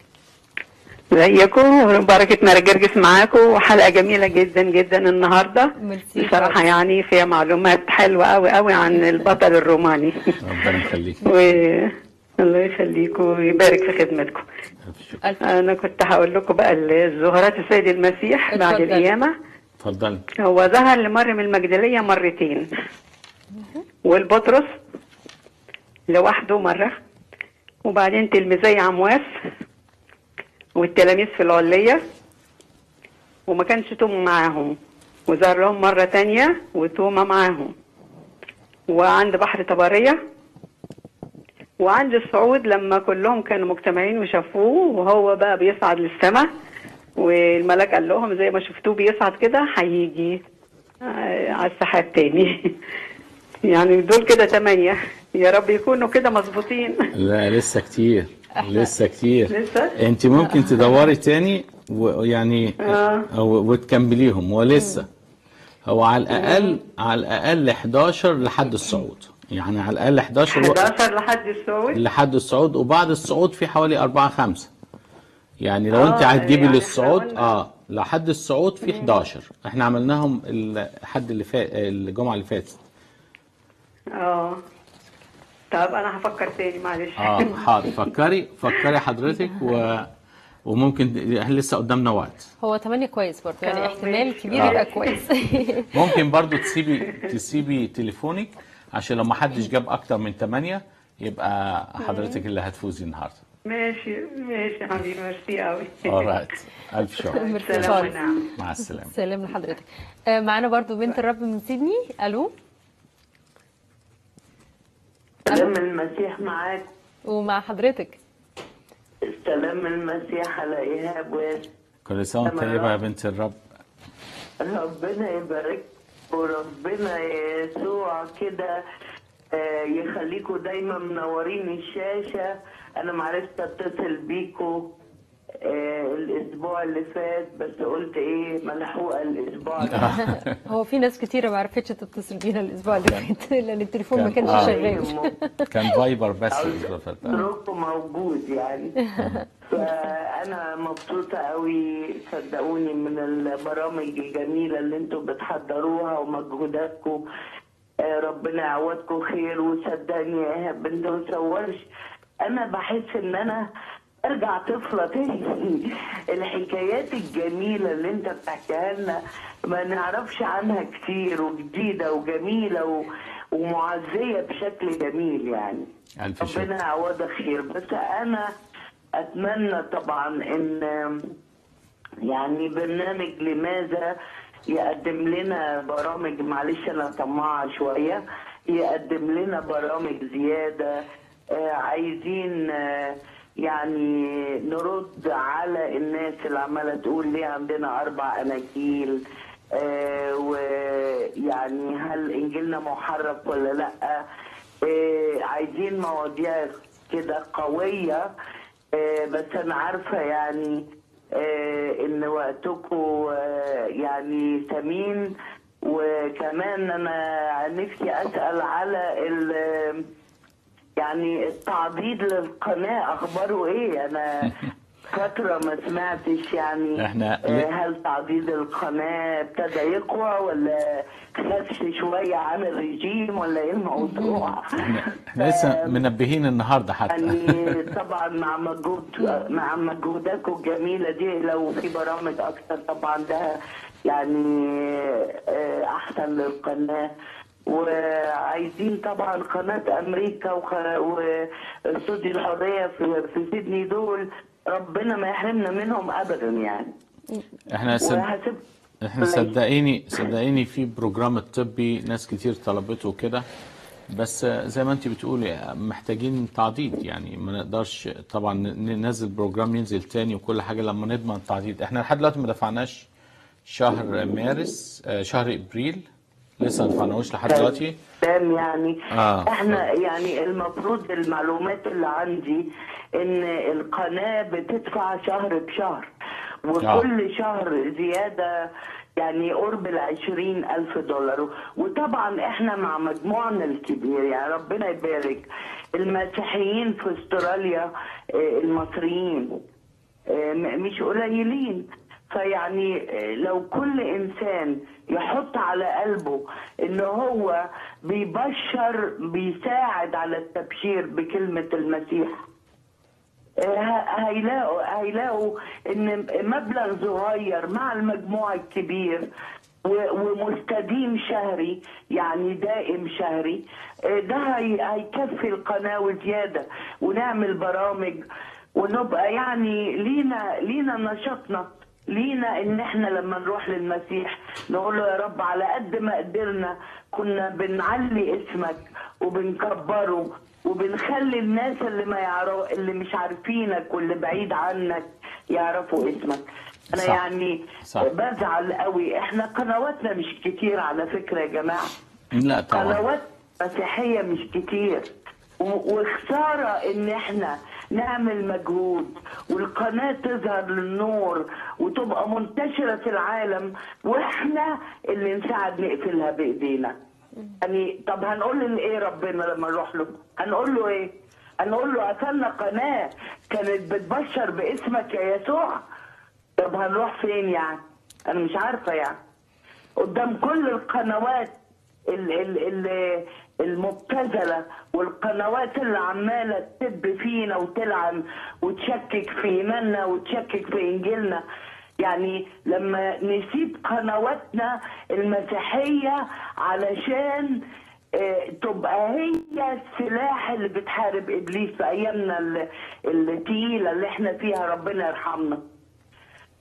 Speaker 3: ازيكم، وبركة مراجرجس معاكم، وحلقة جميلة جدا جدا النهارده.
Speaker 1: ميرسي
Speaker 3: بصراحة
Speaker 1: خالص.
Speaker 3: يعني فيها معلومات حلوة قوي قوي عن البطل الروماني.
Speaker 2: ربنا يخليك.
Speaker 3: و الله يخليكم ويبارك في خدمتكم.
Speaker 2: ألف شكر.
Speaker 1: ألف.
Speaker 3: انا كنت هقول لكم بقى الظهورات السيد المسيح بعد
Speaker 1: اتفضل.
Speaker 3: القيامة.
Speaker 2: اتفضلي.
Speaker 3: هو ظهر لمريم المجدلية مرتين، والبطرس لوحده مرة، وبعدين تلميذي عمواس والتلاميذ في العلية، وما كانش توما معاهم، وظهر لهم مرة تانية وتوما معاهم، وعند بحر طبرية، وعند الصعود لما كلهم كانوا مجتمعين وشافوه وهو بقى بيصعد للسماء، والملاك قال لهم زي ما شفتوه بيصعد كده هيجي آه، على السحاب تاني. يعني دول كده تمانية، يا رب يكونوا كده مظبوطين.
Speaker 2: لا لسه كتير، لسه كتير.
Speaker 3: لسه؟
Speaker 2: انت ممكن تدوري تاني ويعني
Speaker 3: آه.
Speaker 2: او وتكمليهم، ولسه هو على الاقل على الاقل حداشر لحد الصعود، يعني على الاقل حداشر و-
Speaker 3: حداشر لحد الصعود.
Speaker 2: لحد الصعود، وبعد الصعود في حوالي أربعة خمسة. يعني لو
Speaker 3: آه،
Speaker 2: انت هتجيبي
Speaker 3: يعني
Speaker 2: للصعود
Speaker 3: إحنا قلنا-
Speaker 2: اه لحد الصعود في حداشر، احنا عملناهم الحد اللي فات الجمعه اللي فاتت.
Speaker 3: اه طب انا هفكر تاني معلش.
Speaker 2: اه حاضر، فكري فكري حضرتك و... وممكن لسه قدامنا وقت.
Speaker 1: هو تمانية كويس برضه، يعني
Speaker 3: آه،
Speaker 1: احتمال
Speaker 3: ماشي.
Speaker 1: كبير
Speaker 2: آه.
Speaker 1: يبقى كويس.
Speaker 2: ممكن برضو تسيبي تسيبي تليفونك عشان لو ما حدش جاب اكتر من ثمانية يبقى حضرتك اللي هتفوزي النهارده.
Speaker 3: ماشي ماشي يا حبيبي، ميرسي قوي.
Speaker 2: alright. الف شكر.
Speaker 1: ميرسي
Speaker 3: سلام
Speaker 1: خالص.
Speaker 3: ونعم.
Speaker 2: مع السلامه.
Speaker 1: سلام لحضرتك. آه، معانا برضو بنت الرب من سيدني. الو.
Speaker 4: سلام المسيح معاك.
Speaker 1: ومع حضرتك.
Speaker 4: سلام سلام المسيح على إيهاب وياسر.
Speaker 2: كل سنة وانت طيبة يا بنت الرب.
Speaker 4: ربنا يبارك وربنا يسوع كده آه، يخليكوا دايما منورين الشاشة. أنا معرفت أتصل بيكوا آه، الأسبوع اللي فات، بس قلت إيه ملحوقة الأسبوع ده.
Speaker 1: هو في ناس كتيرة ما عرفتش تتصل بينا الأسبوع اللي فات لأن التليفون ما
Speaker 2: كان-
Speaker 1: كانش
Speaker 2: آه.
Speaker 1: شغال.
Speaker 2: كان فايبر بس الأسبوع اللي فات.
Speaker 4: ظروفكم موجود يعني. فأنا مبسوطة قوي صدقوني من البرامج الجميلة اللي انتوا بتحضروها ومجهوداتكم. آه، ربنا يعوضكم خير. وصدقني يا إيهاب انت ما تصورش، أنا بحس إن أنا ارجع طفلة تاني. الحكايات الجميلة اللي انت بتحكيها لنا ما نعرفش عنها كتير، وجديدة وجميلة و... ومعزية بشكل جميل يعني.
Speaker 2: ألف شكر.
Speaker 4: ربنا يعوضك خير. بس انا اتمنى طبعا ان يعني برنامج لماذا يقدم لنا برامج، معلش انا طماعة شوية، يقدم لنا برامج زيادة. آه عايزين آه يعني نرد على الناس اللي عمالة تقول ليه عندنا أربع أناجيل، آه ويعني هل إنجيلنا محرف ولا لأ. آه عايزين مواضيع كده قوية. آه بس أنا عارفة يعني آه إن وقتكم آه يعني ثمين. وكمان أنا نفسي أسأل على ال يعني التعضيد للقناة أخباره إيه؟ أنا فترة ما سمعتش يعني.
Speaker 2: إحنا
Speaker 4: آه، هل تعضيد القناة ابتدى يقوى ولا خفش شوية عن الرجيم ولا إيه الموضوع؟
Speaker 2: احنا احنا لسه منبهين النهارده حتى.
Speaker 4: يعني طبعا مع مجهود مع مجهوداتكم الجميلة دي، لو في برامج أكتر طبعا ده يعني آه، أحسن للقناة. وعايزين طبعا قناة أمريكا وخ- واستوديو الحرية في في سيدني، دول ربنا ما يحرمنا منهم أبدا يعني.
Speaker 2: احنا صد...
Speaker 4: وهسيب
Speaker 2: احنا صدقيني صدقيني في بروجرام الطبي ناس كتير طلبته كده، بس زي ما انت بتقولي محتاجين تعضيد. يعني ما نقدرش طبعا ننزل بروجرام ينزل تاني وكل حاجه لما نضمن التعضيد. احنا لحد دلوقتي ما دفعناش شهر مارس، آه، شهر ابريل لسه ما دفعناهوش لحد دلوقتي.
Speaker 4: تمام يعني.
Speaker 2: آه،
Speaker 4: احنا يعني المفروض المعلومات اللي عندي ان القناة بتدفع شهر بشهر، وكل شهر زيادة يعني قرب العشرين ألف دولار. وطبعا احنا مع مجموعنا الكبير يعني ربنا يبارك المسيحيين في استراليا، آه، المصريين آه، م- مش قليلين. فيعني آه، لو كل انسان يحط على قلبه ان هو بيبشر بيساعد على التبشير بكلمة المسيح، آه، هيلاقوا هيلاقوا ان مبلغ صغير مع المجموع الكبير و- ومستديم شهري يعني دائم شهري، آه، ده هي- هيكفي القناة وزيادة، ونعمل برامج ونبقى يعني لينا لينا نشاطنا، لينا ان احنا لما نروح للمسيح نقول له يا رب على قد ما قدرنا كنا بنعلي اسمك وبنكبره وبنخلي الناس اللي ما يعرف اللي مش عارفينك واللي بعيد عنك يعرفوا اسمك. انا
Speaker 2: صح.
Speaker 4: يعني
Speaker 2: صح.
Speaker 4: بزعل قوي. احنا قنواتنا مش كتير على فكرة يا جماعة.
Speaker 2: لا طبعا.
Speaker 4: قنوات مسيحية مش كتير، و- وخسارة ان احنا نعمل مجهود والقناة تظهر للنور وتبقى منتشرة في العالم واحنا اللي نساعد نقفلها بايدينا. يعني طب هنقول له ايه ربنا لما نروح له؟ هنقول له ايه؟ هنقول له قفلنا قناة كانت بتبشر باسمك يا يسوع. طب هنروح فين يعني؟ انا مش عارفة يعني. قدام كل القنوات ال ال ال المبتذلة والقنوات اللي عمالة تسب فينا وتلعن وتشكك في إيماننا وتشكك في إنجيلنا، يعني لما نسيب قنواتنا المسيحية علشان آه، تبقى هي السلاح اللي بتحارب إبليس في أيامنا ال- التقيلة اللي احنا فيها، ربنا يرحمنا.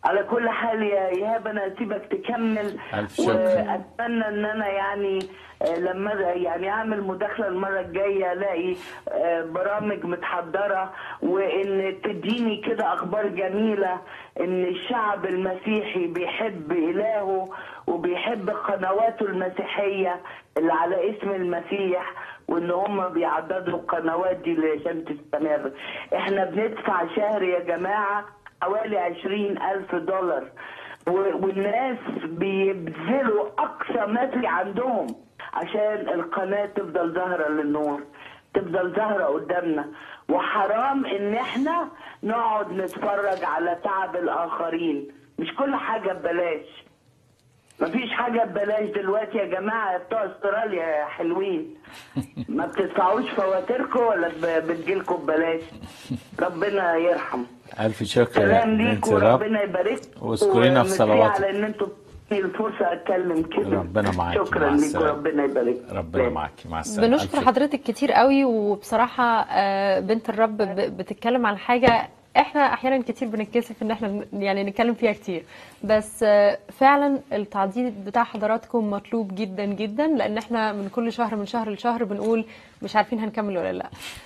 Speaker 4: على كل حال يا ايهاب انا اسيبك تكمل.
Speaker 2: ألف شكر.
Speaker 4: واتمنى ان انا يعني آه، لما يعني اعمل مداخله المره الجايه الاقي آه، برامج متحضره، وان تديني كده اخبار جميله ان الشعب المسيحي بيحب الهه وبيحب قنواته المسيحيه اللي على اسم المسيح، وان هم بيعددوا القنوات دي عشان تستمر. احنا بندفع شهر يا جماعه حوالي عشرين ألف دولار، والناس بيبذلوا أقصى ما في عندهم عشان القناة تفضل ظاهرة للنور، تفضل ظاهرة قدامنا. وحرام إن إحنا نقعد نتفرج على تعب الآخرين. مش كل حاجة ببلاش، مفيش حاجة ببلاش دلوقتي يا جماعة. بتوع استراليا يا حلوين ما بتدفعوش فواتيركم ولا بتجيلكم ببلاش. ربنا يرحم.
Speaker 2: ألف شكر
Speaker 4: سلام
Speaker 2: يا
Speaker 4: ليك
Speaker 2: بنت رب،
Speaker 4: وربنا يبارك.
Speaker 2: واذكرينا في صلواتك.
Speaker 4: على ان انتوا بتدوني الفرصه اتكلم كده.
Speaker 2: ربنا معاكي.
Speaker 4: شكرا
Speaker 2: مع
Speaker 4: ليك
Speaker 2: السلامة.
Speaker 4: وربنا يبارك.
Speaker 2: ربنا معاكي. مع السلامة. ألف
Speaker 1: بنشكر
Speaker 2: شكر.
Speaker 1: حضرتك كتير قوي، وبصراحة آه، بنت الرب ب- بتتكلم عن حاجة احنا احيانا كتير بنتكسف ان احنا ن- يعني نتكلم فيها كتير، بس آه، فعلا التعديل بتاع حضراتكم مطلوب جدا جدا، لان احنا من كل شهر من شهر لشهر بنقول مش عارفين هنكمل ولا لا.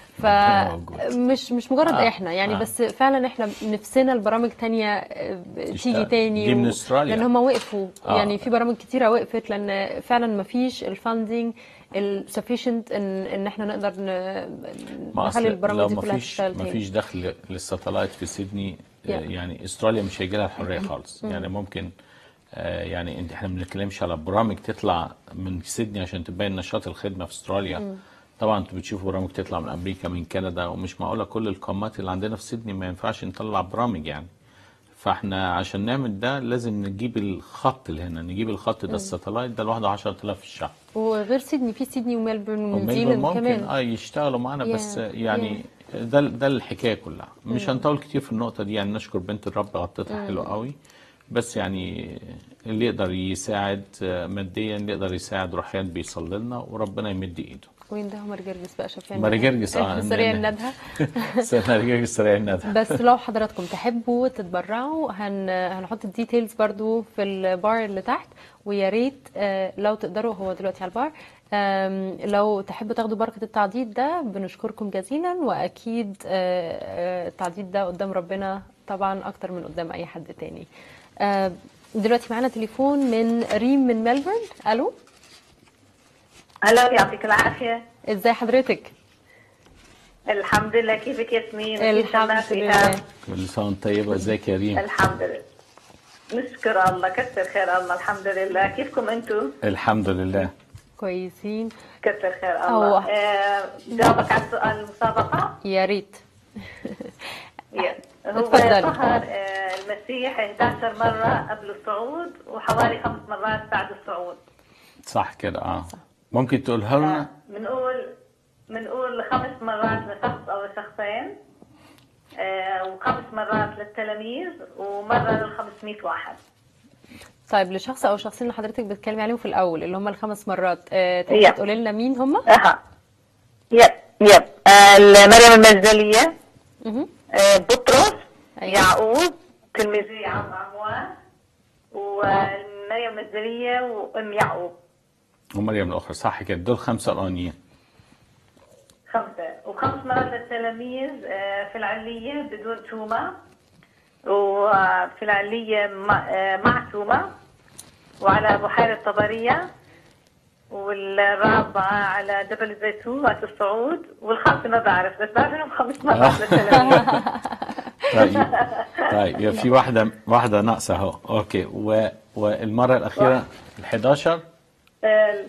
Speaker 1: فمش مش مجرد
Speaker 2: آه،
Speaker 1: احنا يعني،
Speaker 2: آه.
Speaker 1: بس فعلا احنا نفسنا البرامج تانية آه، تيجي
Speaker 2: تشتغل.
Speaker 1: تاني
Speaker 2: دي من
Speaker 1: و-
Speaker 2: أستراليا.
Speaker 1: لان هم وقفوا.
Speaker 2: آه.
Speaker 1: يعني في برامج كتيرة وقفت لان فعلا ما فيش الفاندنج السفيشنت ان ان احنا نقدر ن-
Speaker 2: ما
Speaker 1: نخلي
Speaker 2: أصل
Speaker 1: البرامج
Speaker 2: لو
Speaker 1: دي
Speaker 2: ما
Speaker 1: كلها
Speaker 2: فيش
Speaker 1: تشتغل
Speaker 2: ما
Speaker 1: تاني.
Speaker 2: فيش دخل للساتلايت في سيدني، آه،
Speaker 1: Yeah.
Speaker 2: يعني استراليا مش هيجي لها الحريه خالص. يعني ممكن آه، يعني انت احنا ما بنتكلمش على برامج تطلع من سيدني عشان تبين نشاط الخدمه في استراليا. طبعا انتوا بتشوفوا برامج تطلع من امريكا من كندا، ومش معقوله كل القامات اللي عندنا في سيدني ما ينفعش نطلع برامج يعني. فاحنا عشان نعمل ده لازم نجيب الخط اللي هنا، نجيب الخط ده الساتلايت ده لوحده عشرة آلاف في الشهر.
Speaker 1: وغير سيدني في سيدني وميلبورن
Speaker 2: وميلبورن
Speaker 1: ونيوزيلاند
Speaker 2: ممكن
Speaker 1: كمان.
Speaker 2: اه يشتغلوا معانا،
Speaker 1: Yeah,
Speaker 2: بس يعني ده ده الحكايه كلها. مش هنطول كتير في النقطه دي. يعني نشكر بنت الرب غطتها حلو قوي، بس يعني اللي يقدر يساعد آه، ماديا، اللي يقدر يساعد روحيا بيصلي لنا وربنا يمد ايده.
Speaker 1: وين ده ماري جرجس بقى شايفين
Speaker 2: ماري جرجس اه
Speaker 1: سريع الندهة.
Speaker 2: ماري جرجس سريع الندى.
Speaker 1: بس لو حضراتكم تحبوا تتبرعوا هن... هنحط الديتيلز برضو في البار اللي تحت، ويا ريت آه، لو تقدروا، هو دلوقتي على البار، آم، لو تحبوا تاخدوا بركة التعضيد ده بنشكركم جزيلا. واكيد آه، آه، التعضيد ده قدام ربنا طبعا اكتر من قدام اي حد تاني. آه، دلوقتي معانا تليفون من ريم من ملبورن. الو،
Speaker 5: الو يعطيك العافية.
Speaker 1: ازاي حضرتك؟
Speaker 5: الحمد لله، كيفك ياسمين؟ وكيف
Speaker 1: الحمد
Speaker 5: الناس
Speaker 1: لله.
Speaker 5: إيهاب؟
Speaker 2: كل سنه وانت طيبه. ازيك يا ريم؟
Speaker 5: الحمد لله، نشكر الله، كثر خير الله. الحمد لله، كيفكم انتم؟
Speaker 2: الحمد لله.
Speaker 1: كويسين.
Speaker 5: كثر خير
Speaker 1: أوه.
Speaker 5: الله. آه، جاوبك على سؤال المسابقة.
Speaker 1: يا ريت.
Speaker 5: يا. هو
Speaker 1: اتفضل.
Speaker 5: ظهر آه، المسيح إحدى عشرة مرة قبل الصعود وحوالي خمس مرات بعد الصعود.
Speaker 2: صح كده اه. ممكن تقولها لنا؟
Speaker 5: بنقول بنقول خمس مرات لشخص او لشخصين، آه، وخمس مرات للتلاميذ، ومره لل خمسمائة واحد.
Speaker 1: طيب لشخص او شخصين اللي حضرتك بتتكلمي عليهم في الاول اللي هم الخمس مرات، آه، تقدري
Speaker 5: يب.
Speaker 1: تقولي لنا مين هم؟
Speaker 5: اها يب يب آه، مريم المجدليه،
Speaker 1: مهم.
Speaker 5: آه، بطرس،
Speaker 1: أيوة.
Speaker 5: يعقوب تلميذي عم عموان، ومريم المجدليه وام يعقوب.
Speaker 2: ومريم الاخرى. صح كده، دول خمسه اولانيين.
Speaker 5: خمسة. وخمس مرات للتلاميذ آه، في العلية بدون تومة، وفي العلية مع آه، مع تومة، وعلى بحيرة طبرية، والرابعة على جبل الزيتون وقت الصعود، والخامسة ما بعرف، بس بعرف انهم خمس مرات للتلاميذ.
Speaker 2: طيب طيب في واحده واحده ناقصه اهو. اوكي. و... والمره الاخيره ال حداشر.
Speaker 5: آه،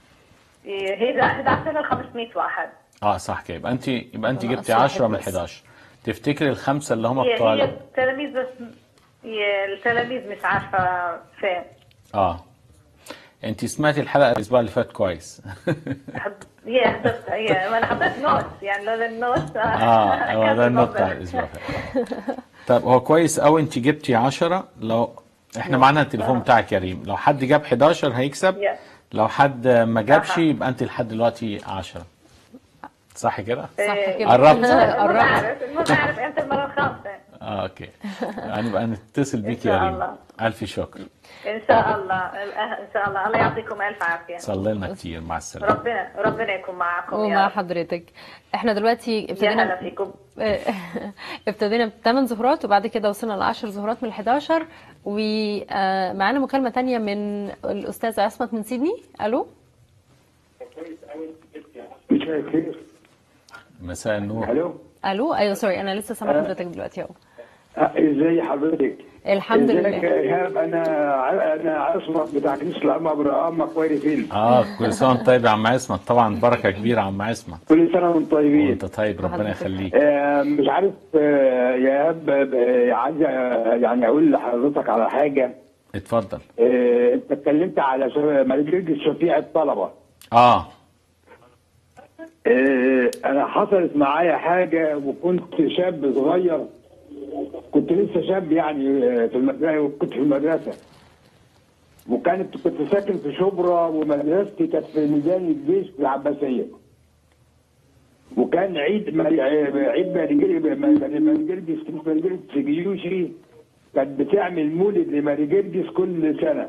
Speaker 5: هي إحدى عشرة ل خمسمائة واحد.
Speaker 2: اه صح كده. يبقى انت يبقى انت
Speaker 1: ناقص
Speaker 2: جبتي عشرة
Speaker 1: واحد
Speaker 2: من
Speaker 1: بس.
Speaker 2: حداشر. تفتكري الخمسه اللي هم
Speaker 5: هي
Speaker 2: بتوع
Speaker 5: هي
Speaker 2: ال-
Speaker 5: التلاميذ بس، هي التلاميذ مش عارفة فين.
Speaker 2: اه انت سمعتي الحلقه الاسبوع اللي فات كويس.
Speaker 5: حب- يا حضرت يا ما انا حضرت نوت، يعني لولا النوت
Speaker 2: اه هو ده النقطه بتاع الاسبوع اللي فات. طيب هو كويس قوي انت جبتي عشرة. لو احنا معانا التليفون بتاعك يا ريم، لو حد جاب حداشر هيكسب،
Speaker 5: يا.
Speaker 2: لو حد ما جابش
Speaker 5: أها.
Speaker 2: يبقى انت لحد دلوقتي عشرة. صح كده؟
Speaker 1: صح كده.
Speaker 2: قربت.
Speaker 5: ما
Speaker 1: قربت.
Speaker 5: بعرف ما بعرف امتى المره الخامسه.
Speaker 2: اه اوكي، هنبقى نتصل
Speaker 5: إن
Speaker 2: بيك يا
Speaker 5: شاء
Speaker 2: ريم.
Speaker 5: الله.
Speaker 2: الف شكر.
Speaker 5: إن شاء الله. الأه- إن شاء الله. الله يعطيكم ألف عافية.
Speaker 2: صلي لنا كتير. مع السلامه.
Speaker 5: ربنا ربنا يكون معكم يا
Speaker 1: ومع
Speaker 5: رب.
Speaker 1: حضرتك. احنا دلوقتي
Speaker 5: يا هلا
Speaker 1: ابتدينا
Speaker 5: فيكم.
Speaker 1: ابتدينا بثمان زهورات، وبعد كده وصلنا لعشر زهورات من الحداشر، ومعانا مكالمة تانية من الأستاذ عصمت من سيدني. ألو.
Speaker 6: مساء الخير.
Speaker 2: مساء النور.
Speaker 6: الو.
Speaker 1: ألو. أيوة سوري، أنا لسه سامعة حضرتك دلوقتي أهو.
Speaker 6: آه، ازي حضرتك؟
Speaker 1: الحمد
Speaker 6: ازيك
Speaker 1: لله.
Speaker 6: يا ايهاب؟ انا ع- انا عصمت بتاع كنيسه الامه ابراهام كويري فين؟
Speaker 2: اه كل سنه وانت طيب يا عم عصمت، طبعا بركه كبيره يا عم عصمت.
Speaker 6: كل سنه وانتم طيبين.
Speaker 2: وانت طيب، ربنا يخليك.
Speaker 6: آه، مش عارف آه، يا ايهاب، آه، عايز آه، يعني اقول لحضرتك على حاجه.
Speaker 2: اتفضل.
Speaker 6: آه، انت اتكلمت على شف- ملك شفيع الطلبه.
Speaker 2: اه
Speaker 6: آه، انا حصلت معايا حاجه وكنت شاب صغير، كنت لسه شاب يعني آه، في المدرسه، كنت في المدرسه، وكانت كنت ساكن في شبرا، ومدرستي كانت في ميدان الجيش في العباسيه. وكان عيد ماري- عيد ماريجرجس كنيسه ماريجرجس في جيوشي كانت بتعمل مولد لماريجرجس كل سنه.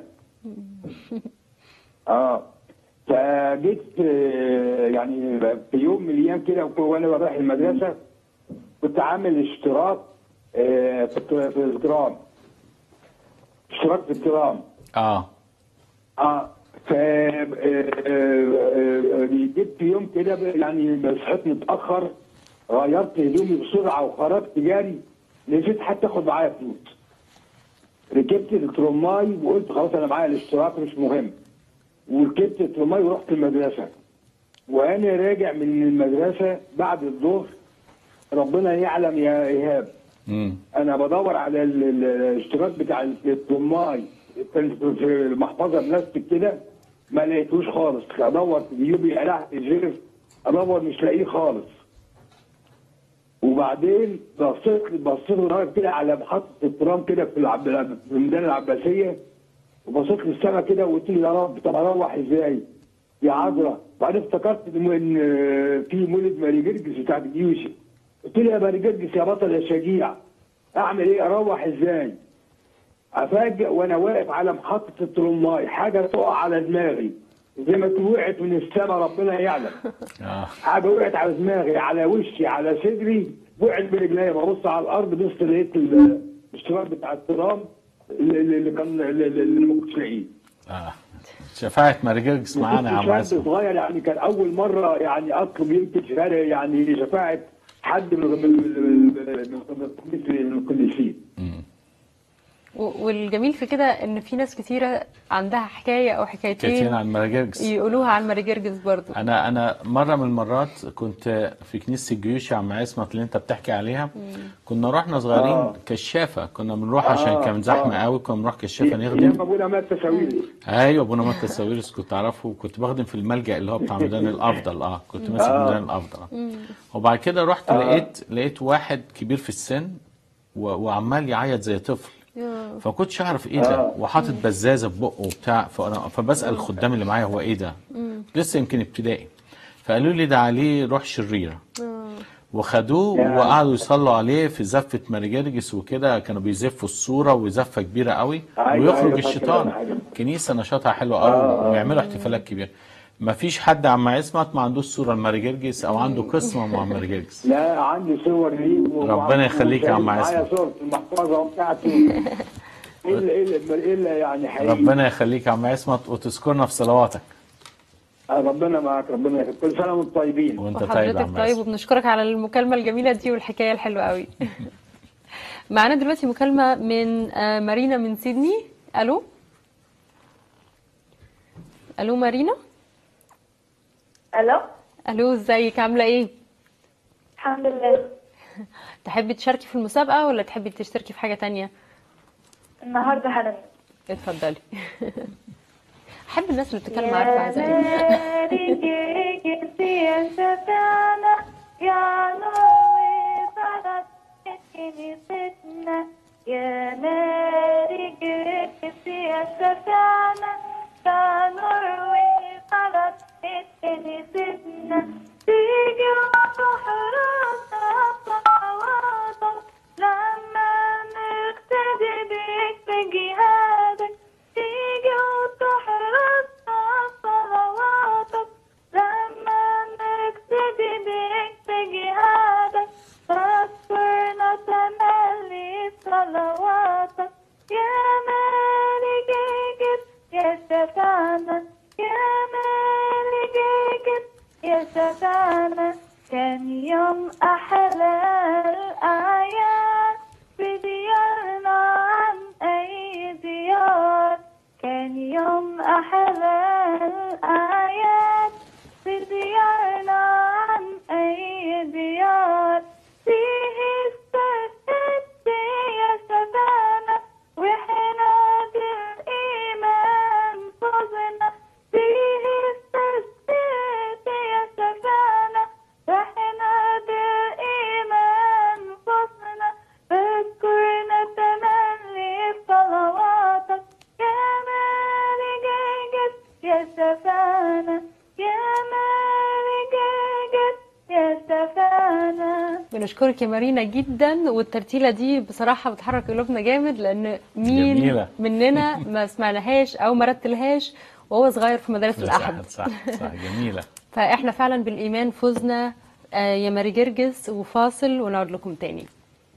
Speaker 6: اه فجيت آه، يعني في يوم من الايام كده وانا رايح المدرسه، كنت عامل اشتراك آه، في في الترام، اشتراك في الترام.
Speaker 2: اه
Speaker 6: اه ف آه، آه، آه، جيت في يوم كده يعني صحيت متاخر، غيرت هدومي بسرعه وخرجت جاري، نسيت حتى اخد معايا فلوس. ركبت الترماي وقلت خلاص انا معايا الاشتراك مش مهم، وركبت الترماي ورحت المدرسه. وانا راجع من المدرسه بعد الظهر، ربنا يعلم يا ايهاب،
Speaker 2: امم
Speaker 6: انا بدور على ال- ال- الاشتراك بتاع الطماي، كان في المحفظه بلاستيك كده، ما لقيتوش خالص. ادور في جيوبي قلعت الجيرف، ادور مش لاقيه خالص. وبعدين بصيت بصيت وانا كده على محطه الترام كده في العب... في ميدان العباسيه، وبصيت للسما كده وقلت لي يا رب طب اروح ازاي يا عذرا؟ بعدين افتكرت ان إن في مولد ماريجرجس بتاعت جيوشي، قلت له يا ماريجرجس يا بطل يا شجيع، اعمل ايه؟ اروح ازاي؟ افاجئ وانا واقف على محطه الترماي حاجه تقع على دماغي زي ما تكون وقعت من السما، ربنا يعلم.
Speaker 2: اه
Speaker 6: حاجه وقعت على دماغي، على وشي، على صدري، وقعت من رجليا. ببص على الارض، بص لقيت ال- الاشتراك بتاع الترام اللي اللي كان اللي اللي ما كنتش لاقيه.
Speaker 2: اه شفاعة ماريجرجس معانا يا عم
Speaker 6: كنت شاب
Speaker 2: عصمت.
Speaker 6: صغير يعني، كان اول مره يعني اطلب يمكن شفاعه، يعني شفاعه حد من من من من القديسين.
Speaker 1: و- والجميل في كده ان في ناس كتيرة عندها حكاية او
Speaker 2: كتير
Speaker 1: حكايتين
Speaker 2: عن ماريجرجس.
Speaker 1: يقولوها عن ماريجرجس برضو.
Speaker 2: انا انا مره من المرات كنت في كنيسه الجيوش يا عم عصمت اللي انت بتحكي عليها. كنا رحنا صغيرين
Speaker 6: آه.
Speaker 2: كشافه، كنا بنروح عشان
Speaker 6: آه،
Speaker 2: كان زحمه
Speaker 6: آه.
Speaker 2: قوي، كنا بنروح كشافه
Speaker 6: ايام
Speaker 2: نخدم.
Speaker 6: ابونا مات تساويري.
Speaker 2: ايوه ابونا متى ساويرس كنت اعرفه، كنت بخدم في الملجأ اللي هو بتاع ميدان الافضل. اه كنت ماسك
Speaker 6: آه.
Speaker 2: ميدان الافضل. آه. وبعد كده رحت
Speaker 6: آه.
Speaker 2: لقيت لقيت واحد كبير في السن و... وعمال يعيط زي طفل، فكنتش اعرف ايه ده،
Speaker 6: آه.
Speaker 2: وحاطط بزازه في بقه وبتاع، فانا فبسال الخدام اللي معايا هو ايه ده، لسه يمكن ابتدائي، فقالوا لي ده عليه روح شريره. وخدوه
Speaker 6: يا.
Speaker 2: وقعدوا يصلوا عليه في زفه ماريجرجس وكده، كانوا بيزفوا الصوره وزفه كبيره قوي،
Speaker 6: أيوة،
Speaker 2: ويخرج
Speaker 6: أيوة، فاكر
Speaker 2: الشيطان.
Speaker 6: أنا حاجة.
Speaker 2: كنيسه نشاطها حلو قوي،
Speaker 6: آه.
Speaker 2: ويعملوا احتفالات كبيره. ما فيش حد عم عصمت ما عندوش صوره لماريجرجس او عنده قسمه مع ماريجرجس.
Speaker 6: لا عندي صور ليه و-
Speaker 2: ربنا يخليك يا عم
Speaker 6: معايا
Speaker 2: عصمت.
Speaker 6: صور في المحفظه بتاعتي. الا الا الا يعني حقيقي.
Speaker 2: ربنا يخليك يا عم عصمت، وتذكرنا في صلواتك.
Speaker 6: آه، ربنا معاك، ربنا يخليك. كل سنه وانتم طيبين.
Speaker 2: وانت طيب يا
Speaker 1: وحضرتك
Speaker 2: عم
Speaker 1: طيب،
Speaker 2: عصمت.
Speaker 1: وبنشكرك على المكالمة الجميلة دي والحكاية الحلوة قوي. معانا دلوقتي مكالمة من آه، مارينا من سيدني. الو. الو مارينا.
Speaker 5: الو.
Speaker 1: الو ازيك، عاملة ايه؟
Speaker 5: الحمد لله.
Speaker 1: تحبي تشاركي في المسابقة ولا تحبي تشتركي في حاجة تانية؟
Speaker 5: النهارده حلقة.
Speaker 1: اتفضلي. احب الناس اللي بتتكلم عارفة زي
Speaker 5: يا شفاعنا يا نور صلاة كنيستنا، يا ماري جريس يا شفاعنا يا نور صلاة كنيستنا، تيجي وتحرس الصلوات لما
Speaker 7: يا شفانا. كان يوم أحلى الأعياد بديارنا عن أي ديار. كان يوم أحلى الأعياد بديارنا عن أي ديار. فيه استشهدت يا شفانا وإحنا بالإيمان فزنا. فيه استشهدت يا شفانا وإحنا بالإيمان فزنا. فاذكرنا تملي بصلواتك يا مالك الجد يا شفانا. يا مالك الجد يا شفانا.
Speaker 1: بنشكرك يا مارينا جدا، والترتيله دي بصراحه بتحرك قلوبنا جامد، لان مين
Speaker 2: جميلة.
Speaker 1: مننا ما سمعناهاش او ما رتلهاش وهو صغير في مدارس الاحد.
Speaker 2: صح صح جميلة.
Speaker 1: فاحنا فعلا بالايمان فزنا. آه يا ماري جرجس، وفاصل ونعود لكم تاني.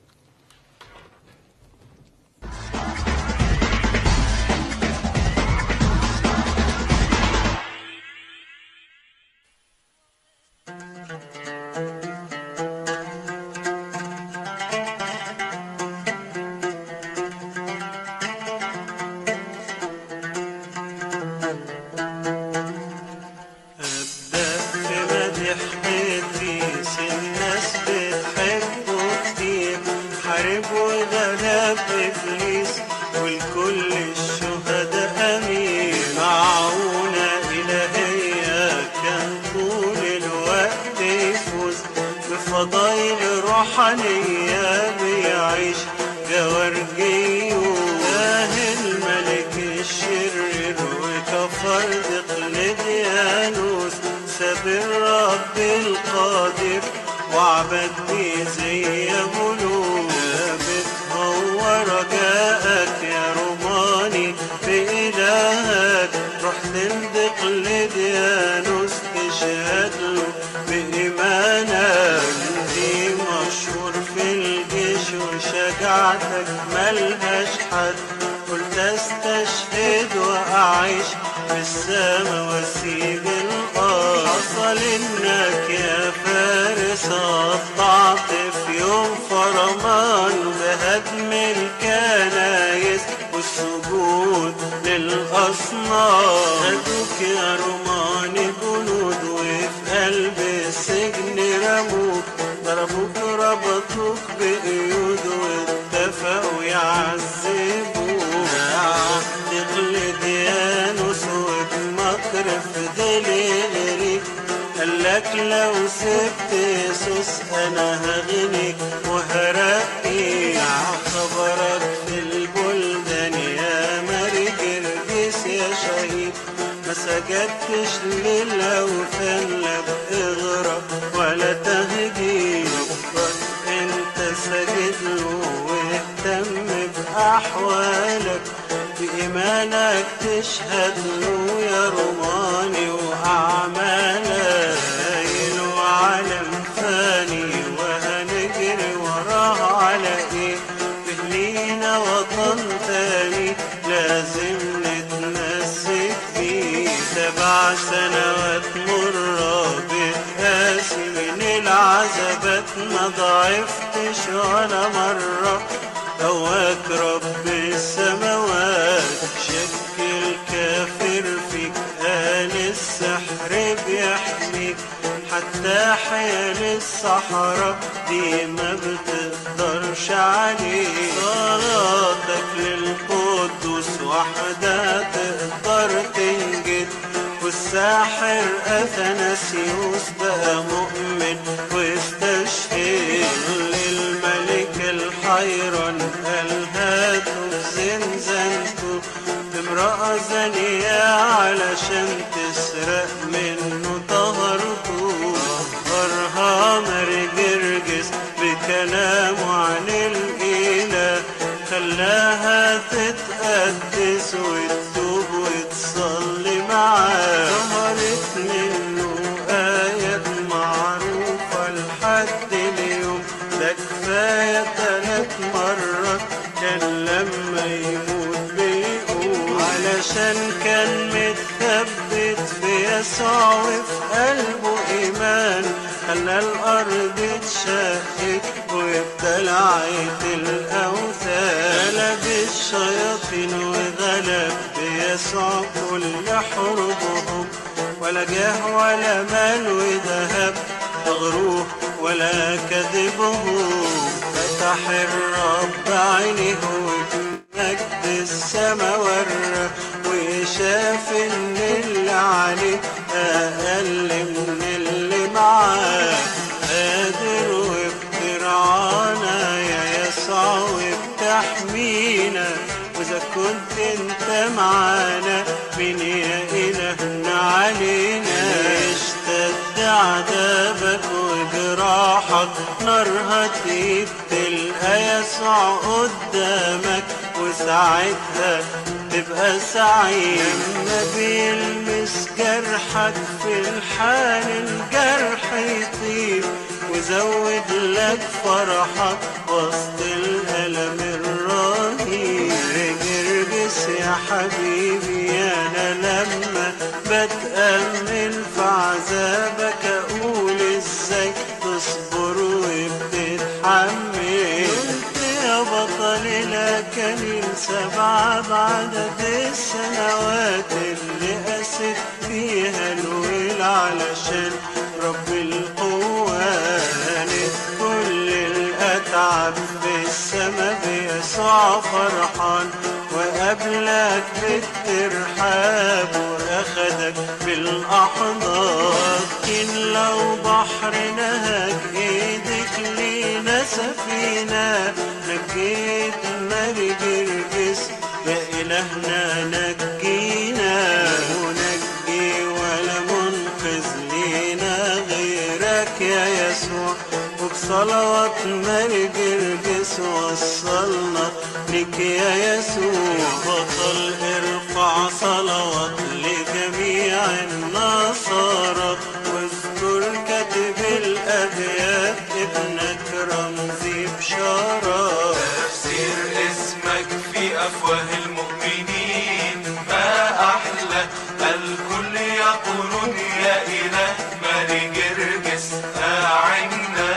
Speaker 8: فضايل روحانية بيعيش جوارجيو. جاهل ملك الشرير وكفر دقلديانوس. ساب الرب القادر وعبد بيه زي ملوك. بتهور رجاءك يا روماني بإلهك. رحت لدقلديانوس تشهد له بإيمانك. دي مشهور في الجيش وشجاعتك ملهاش حد. قلت استشهد وأعيش في السما واسيب الأرض. حصل إنك يا فارس قطعت في يوم فرمان بهدم الكنايس والسجود للأصنام. خدوك يا روماني جنود وفي قلب السجن رموك. ضربوك ربطوك بقيود واتفقوا يعذبوك. دقلديانوس وبمكر فضل قالك لو سبت يسوس انا هغنيك وهرقيك. خبرك في البلدان يا ماري جرجس يا شهيد. ما سجدتش للأوثان لا بإغراء ولا تهجير. انت سجد له واهتم بأحوالك. بإيمانك تشهد له يا روماني وأعمالك. هايل وعالم فاني وهنجري وراه على ايه. بهلينا وطن تاني لازم نتمسك بيه. سبع سنوات مرة بتقاسي من العذابات. ما ضعفتش ولا مرة قواك رب السماوات. شك الكافر فيك قال السحر بيحميك. حتى حيال الصحراء دي ما بتقدرش عليك. صلاتك للقدوس وحدها تقدر تنجد. والساحر أثناسيوس بقى مؤمن واستشهد. للملك الحيران قال هاتوا في زنزانته امرأة زانية علشان تسرق منه طهرته. ظهرها ماري جرجس بكلامه عن الإله. خلاها تتقدس وتتوب وتصلي معاه. ظهرت منه آيات معروفة لحد اليوم. ده كفاية تلات مرات كان لما يموت بيقول. علشان كان متثبت في يسوع وفي قلبه إيه الإيمان خلى الأرض تشقق وابتلعت الأوثان، غلب الشياطين وغلب بيسوع كل حروبهم، ولا جاه ولا مال وذهب تغروه ولا كذبهم. فتح الرب عينيه وبمجد السما ورى، وشاف ان اللي عليه اقل من اللي معاه. قادر وبترعانا يا يسوع وبتحمينا، واذا كنت انت معانا مين يا الهنا علينا؟ اشتد عذابك وجراحك نار هتقيد، تلقى يسوع قدامك وساعتها تبقى سعيد. لما بيلمس جرحك في الحال الجرح يطيب، وزود لك فرحك وسط الألم الرهيب. جرجس يا حبيبي أنا لما بتأمل في عذابك أقول إزاي تصبر وبتتحمل. يا بطل لك السبعة بعدد السنوات اللي قست فيها الويل علشان رب القوات. كل الأتعب في السما بيسوع فرحان، وقبلك بالترحاب وأخدك بالأحضان. لكن لو بحر نهج إيدك لينا سفينة، نجيت ماري جرجس يا إلهنا نجينا. ونجي ولا منقذ لينا غيرك يا يسوع، وبصلوات ماري جرجس وصلنا لك يا يسوع. بطل ارفع صلوات لجميع النصارى، واذكر كاتب الأبيات ابنك رمزي بشارة.
Speaker 9: تفسير اسمك في أفواه المؤمنين ما أحلى، الكل يقولون يا إله ماري جرجس أعنا.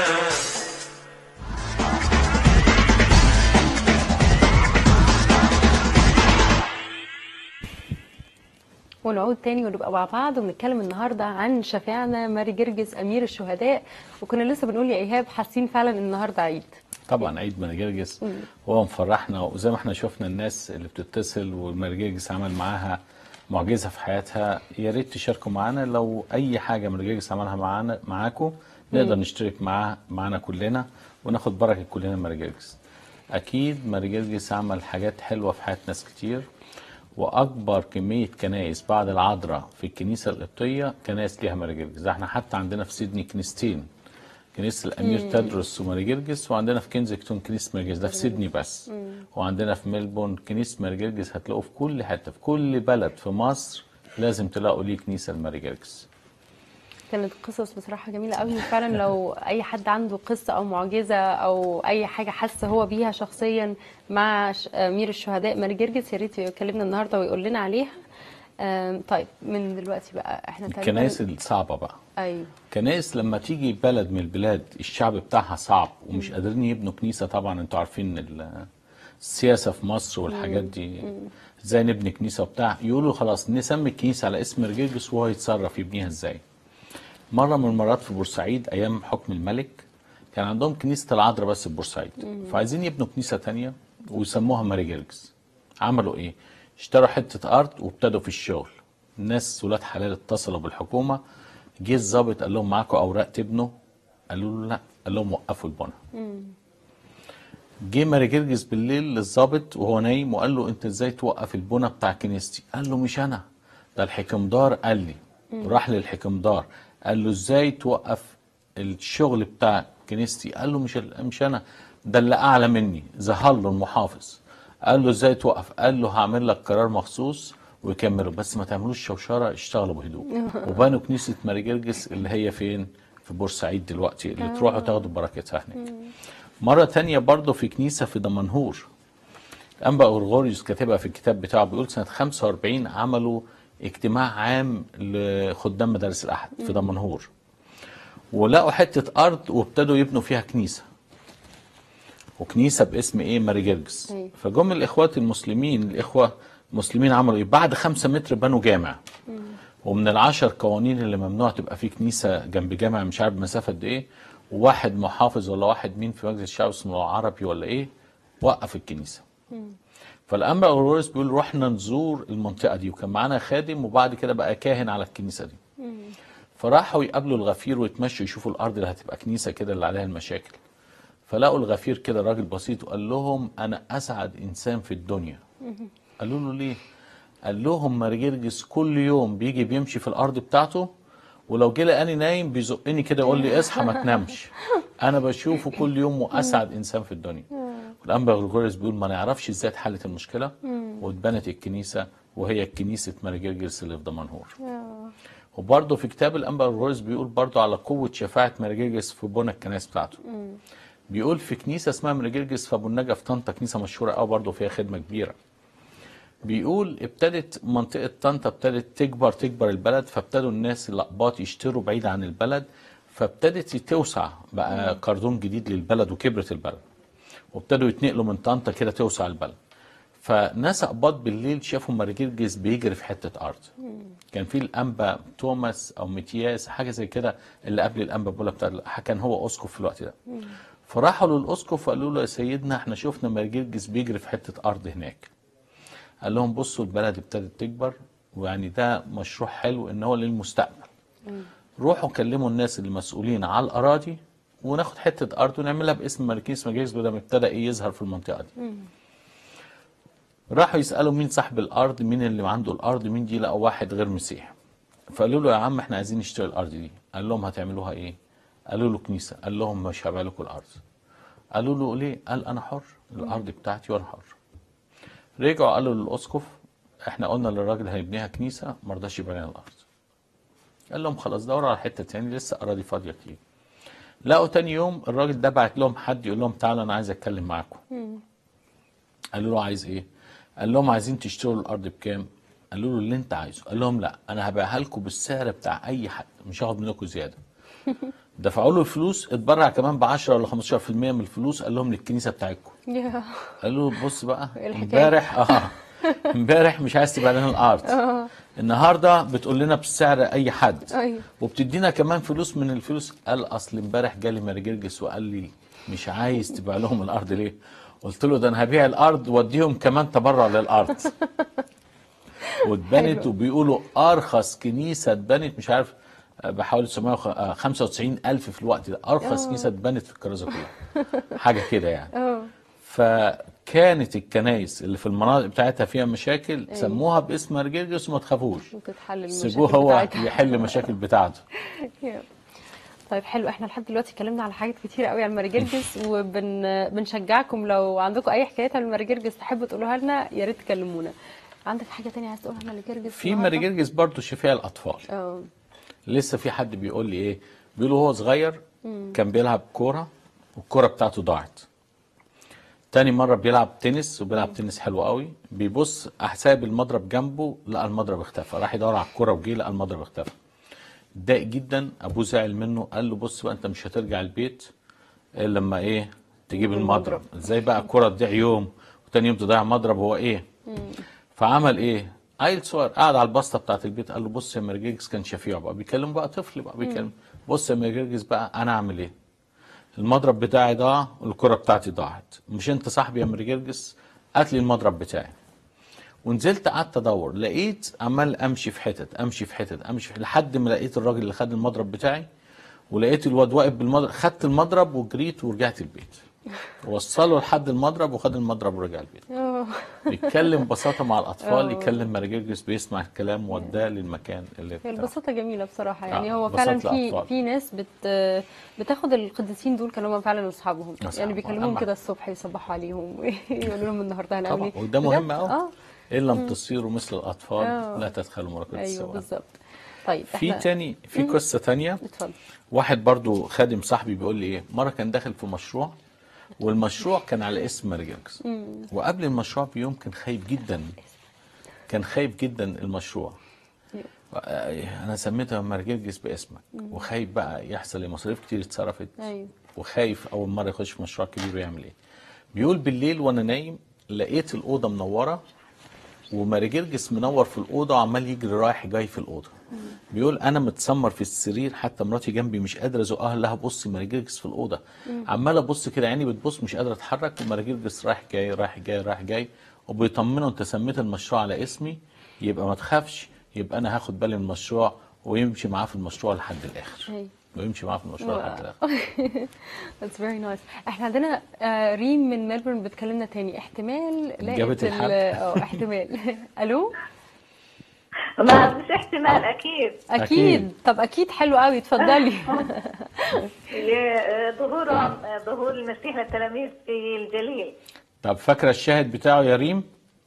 Speaker 1: ونعود تاني ونبقى مع بعض ونتكلم النهارده عن شفيعنا ماري جرجس امير الشهداء. وكنا لسه بنقول يا ايهاب حاسين فعلا ان النهارده عيد.
Speaker 2: طبعا عيد ماري جرجس هو مفرحنا، وزي ما احنا شفنا الناس اللي بتتصل وماري جرجس عمل معاها معجزه في حياتها. يا ريت تشاركوا معانا لو اي حاجه ماري جرجس عملها معانا معاكم، نقدر نشترك معاه معانا كلنا وناخد بركه كلنا ماري جرجس. اكيد ماري جرجس عمل حاجات حلوه في حياه ناس كتير، واكبر كميه كنائس بعد العذراء في الكنيسه القبطيه كنائس ليها ماري جرجس. ده احنا حتى عندنا في سيدني كنيستين، كنيسه الامير مم. تدرس وماري جرجس، وعندنا في كنزكتون كنيسه ماري جرجس، ده في سيدني بس. مم. وعندنا في ميلبورن كنيسه ماري جرجس. هتلاقوا في كل حته في كل بلد في مصر لازم تلاقوا ليه كنيسه لماري جرجس.
Speaker 1: كانت قصص بصراحه جميله قوي فعلا. لو اي حد عنده قصه او معجزه او اي حاجه حس هو بيها شخصيا مع امير الشهداء ماري جرجس، يا ريت يكلمنا النهارده ويقول لنا عليها. طيب من دلوقتي بقى احنا
Speaker 2: الكنائس الصعبه بقى.
Speaker 1: ايوه
Speaker 2: كنائس لما تيجي بلد من البلاد الشعب بتاعها صعب ومش مم. قادرين يبنوا كنيسه. طبعا انتوا عارفين السياسه في مصر والحاجات دي، ازاي نبني كنيسه وبتاع، يقولوا خلاص نسمي الكنيسه على اسم ماري جرجس وهو يتصرف يبنيها ازاي. مرة من المرات في بورسعيد أيام حكم الملك كان عندهم كنيسة العذراء بس في بورسعيد، فعايزين يبنوا كنيسة تانية ويسموها ماري جرجس. عملوا إيه؟ اشتروا حتة أرض وابتدوا في الشغل. الناس ولاد حلال اتصلوا بالحكومة، جه الظابط قال لهم معاكم أوراق تبنوا؟ قالوا له لا، قال لهم وقفوا البنى. جه ماري جرجس بالليل للظابط وهو نايم وقال له أنت إزاي توقف البنى بتاع كنيستي؟ قال له مش أنا، ده الحكمدار قال لي. وراح للحكمدار قال له ازاي توقف الشغل بتاع كنيستي؟ قال له مش مش انا، ده اللي اعلى مني. ظهر له المحافظ قال له ازاي توقف؟ قال له هعمل لك قرار مخصوص ويكملوا، بس ما تعملوش شوشره، اشتغلوا بهدوء. وبنوا كنيسه ماري جرجس اللي هي فين؟ في بورسعيد دلوقتي، اللي تروحوا تاخدوا بركتها هناك. مره تانية برضه في كنيسه في دمنهور، انبا غرغوريوس كاتبها في الكتاب بتاعه، بيقول سنه خمسة وأربعين عملوا اجتماع عام لخدام مدارس الأحد في دمنهور، ولقوا حته ارض وابتدوا يبنوا فيها كنيسه، وكنيسه باسم ايه؟ ماري جرجس.
Speaker 1: أيوة.
Speaker 2: فجم الاخوات المسلمين، الاخوه المسلمين عملوا ايه؟ بعد خمسة متر بنوا جامع. ومن العشر قوانين اللي ممنوع تبقى فيه كنيسه جنب جامع مش عارف مسافه قد ايه، وواحد محافظ ولا واحد مين في مجلس الشعب اسمه العربي ولا ايه وقف الكنيسه. فالانبا اوروريوس بيقول رحنا نزور المنطقه دي، وكان معانا خادم وبعد كده بقى كاهن على الكنيسه دي. فراحوا يقابلوا الغفير ويتمشوا يشوفوا الارض اللي هتبقى كنيسه كده اللي عليها المشاكل. فلقوا الغفير كده راجل بسيط وقال لهم انا اسعد انسان في الدنيا. قالوا له ليه؟ قال لهم ماري جرجس كل يوم بيجي بيمشي في الارض بتاعته، ولو جه لقاني نايم بيزقني كده يقول لي اصحى ما تنامش. انا بشوفه كل يوم واسعد انسان في الدنيا. والانبا غريغوريوس بيقول ما نعرفش ازاي اتحلت المشكله واتبنت الكنيسه، وهي كنيسه ماري جرجس اللي في دمنهور. وبرضه في كتاب الانبا غريغوريوس بيقول برضه على قوه شفاعه ماري جرجس في بنى الكنائس بتاعته. بيقول في كنيسه اسمها ماري جرجس في ابو النجا في طنطا، كنيسه مشهوره قوي برضه فيها خدمه كبيره. بيقول ابتدت منطقه طنطا ابتدت تكبر تكبر البلد، فابتدوا الناس الاقباط يشتروا بعيد عن البلد، فابتدت توسع بقى كاردون جديد للبلد وكبرت البلد، وابتدوا يتنقلوا من طنطا كده توسع البلد. فناس اقباط بالليل شافوا ماري جرجس بيجري في حته ارض. كان في الانبا توماس او متياس حاجه زي كده اللي قبل الانبا بولا بتاع، كان هو اسقف في الوقت ده. فراحوا للاسقف وقالوا له يا سيدنا احنا شفنا ماري جرجس بيجري في حته ارض هناك. قال لهم بصوا البلد ابتدت تكبر، ويعني ده مشروع حلو ان هو للمستقبل. روحوا كلموا الناس اللي مسؤولين على الاراضي وناخد حته ارض ونعملها باسم ماري جرجس بدل ما ابتدى ايه يظهر في المنطقه دي. راحوا يسالوا مين صاحب الارض، مين اللي عنده الارض، مين دي، لقوا واحد غير مسيحي. فقالوا له يا عم احنا عايزين نشتري الارض دي. قال لهم هتعملوها ايه؟ قالوا له كنيسه. قال لهم مش هبيع لكم الارض. قالوا له ليه؟ قال انا حر، الارض بتاعتي وانا حر. رجعوا قالوا للاسقف احنا قلنا للراجل هيبنيها كنيسه، ما رضاش يبيع لنا الارض. قال لهم خلاص دوروا على حته تاني، لسه اراضي فاضيه كتير. لقوا تاني يوم الراجل ده بعت لهم حد يقول لهم تعالوا انا عايز اتكلم معاكم. قالوا له عايز ايه؟ قال لهم عايزين تشتروا الارض بكام؟ قالوا له اللي انت عايزه. قال لهم لا انا هبيعها لكم بالسعر بتاع اي حد، مش هاخد منكم زياده. دفعوا له الفلوس، اتبرع كمان ب عشرة ولا خمستاشر في المية من الفلوس، قال لهم للكنيسه بتاعتكم. قالوا له بص بقى امبارح اه امبارح مش عايز تبيع لنا الارض، النهارده بتقول لنا بالسعر اي حد، وبتدينا كمان فلوس من الفلوس. قال اصل امبارح جالي ماري جرجس وقال لي مش عايز تبيع لهم الارض ليه؟ قلت له ده انا هبيع الارض واديهم كمان تبرع للارض. واتبنت وبيقولوا ارخص كنيسه اتبنت مش عارف بحوالي تسعمائة وخمسة وتسعين ألف في الوقت ده، ارخص كنيسه اتبنت في الكرازه كلها. حاجه كده يعني. فكانت الكنايس اللي في المناطق بتاعتها فيها مشاكل سموها باسم ماري جرجس وما تخافوش، سيبوه هو يحل المشاكل بتاعته.
Speaker 1: طيب حلو، احنا لحد دلوقتي اتكلمنا على حاجات كتير قوي عن ماري جرجس، وبنشجعكم لو عندكم اي حكايات عن ماري جرجس تحبوا تقولوها لنا يا ريت تكلمونا. عندك حاجه ثانيه عايز تقولها عن ماري جرجس؟
Speaker 2: في ماري جرجس برضه شفاء الاطفال.
Speaker 1: اه
Speaker 2: لسه في حد بيقول لي ايه، بيقول هو صغير كان بيلعب كوره والكوره بتاعته ضاعت. تاني مره بيلعب تنس وبيلعب تنس حلو قوي، بيبص حساب المضرب جنبه لقى المضرب اختفى، راح يدور على الكوره وجه لقى المضرب اختفى. اتضايق جدا، ابوه زعل منه قال له بص بقى انت مش هترجع البيت الا لما ايه تجيب المضرب. ازاي بقى الكوره تضيع يوم وتاني يوم تضيع مضرب هو ايه؟ فعمل ايه؟ عيل صغير قاعد على البسطه بتاعت البيت قال له بص يا ماري جرجس، كان شفيع بقى بيكلم بقى طفل بقى بيكلم، بص يا ماري جرجس بقى انا اعمل ايه؟ المضرب بتاعي ضاع والكره بتاعتي ضاعت، مش انت صاحبي يا ماري جرجس؟ هات لي المضرب بتاعي. ونزلت قعدت ادور، لقيت عمال امشي في حتت امشي في حتت امشي في حتت لحد ما لقيت الراجل اللي خد المضرب بتاعي، ولقيت الواد واقف بالمضرب، خدت المضرب وجريت ورجعت البيت. وصله لحد المضرب وخد المضرب ورجع البيت. يتكلم ببساطه مع الاطفال، يتكلم ماري جرجس بيسمع الكلام ووداه للمكان اللي
Speaker 1: هي البساطه جميله بصراحه يعني.
Speaker 2: آه
Speaker 1: هو فعلا في في ناس بت بتاخد القديسين دول كانوا فعلا اصحابهم، يعني بيكلموهم كده الصبح يصبحوا عليهم ويقولوا لهم النهارده هنعمل ايه.
Speaker 2: وده مهم قوي. اه ان لم تصيروا مثل الاطفال أوه. لا تدخلوا ملكوت
Speaker 1: أيوة
Speaker 2: السماوات.
Speaker 1: بالظبط. طيب
Speaker 2: في تاني في قصه تانيه.
Speaker 1: اتفضل.
Speaker 2: واحد برضو خادم صاحبي بيقول لي ايه، مره كان داخل في مشروع والمشروع كان على اسم ماري جرجس، وقبل المشروع بيوم كان خايف جدا، كان خايف جدا المشروع. انا سميتها مرجرجس باسمك، وخايف بقى يحصل لي مصاريف كتير اتصرفت،
Speaker 1: ايوه
Speaker 2: وخايف اول مره يخش في مشروع كبير ويعمل ايه. بيقول بالليل وانا نايم لقيت الاوضه منوره، ومرجرجس منور في الاوضه وعمال يجري رايح جاي في الاوضه. بيقول انا متسمر في السرير، حتى مراتي جنبي مش قادره ازقها لها بصي مرجرجس في الاوضه. عمال ابص كده عيني بتبص مش قادره اتحرك، ومرجرجس رايح جاي رايح جاي رايح جاي، وبيطمنه انت سميت المشروع على اسمي يبقى ما تخافش، يبقى انا هاخد بالي من المشروع، ويمشي معاه في المشروع لحد الاخر.
Speaker 1: أيوة.
Speaker 2: ويمشي معاه في المشروع لحد الاخر.
Speaker 1: That's very nice. احنا عندنا آه، ريم من ملبورن بتكلمنا تاني، احتمال لقيت
Speaker 2: جابت
Speaker 1: ال-
Speaker 2: الحل.
Speaker 1: اه احتمال. الو
Speaker 5: ما مش احتمال اكيد.
Speaker 1: اكيد.
Speaker 2: أكيد.
Speaker 1: طب اكيد حلو قوي، اتفضلي.
Speaker 5: ظهورهم ظهور المسيح للتلاميذ في الجليل.
Speaker 2: طب فاكره الشاهد بتاعه يا ريم؟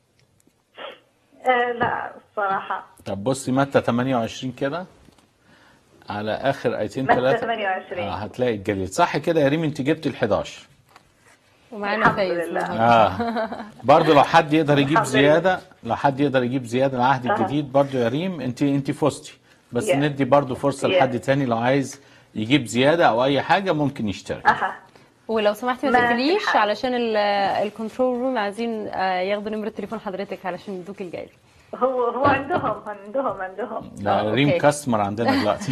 Speaker 5: آه، لا الصراحة.
Speaker 2: طب بصي متى ثمانية وعشرين كده على اخر ايتين
Speaker 5: متى
Speaker 2: ثلاثه.
Speaker 5: ثمانية وعشرين.
Speaker 2: اه هتلاقي الجليل صح كده يا ريم، انت جبت ال حداشر.
Speaker 1: ومعانا
Speaker 5: الحمد
Speaker 1: فايز
Speaker 5: لله.
Speaker 1: النهارده.
Speaker 2: اه برضه لو حد يقدر يجيب
Speaker 5: الحمد لله.
Speaker 2: زياده، لو حد يقدر يجيب زياده العهد
Speaker 5: آه.
Speaker 2: الجديد برضه يا ريم، انت انت فزتي، بس
Speaker 5: Yeah.
Speaker 2: ندي برضه فرصه
Speaker 5: Yeah.
Speaker 2: لحد تاني لو عايز يجيب زياده او اي حاجه ممكن يشترك.
Speaker 5: اها.
Speaker 1: ولو سمحتي ما
Speaker 5: ما
Speaker 1: تقفليش
Speaker 5: في حاجة.
Speaker 1: علشان الكنترول روم عايزين آه، ياخدوا نمرة تليفون حضرتك علشان يدوك الجايزة.
Speaker 5: هو هو عندهم عندهم عندهم.
Speaker 2: لا
Speaker 1: آه،
Speaker 2: ريم
Speaker 1: أوكي.
Speaker 2: كاستمر عندنا دلوقتي.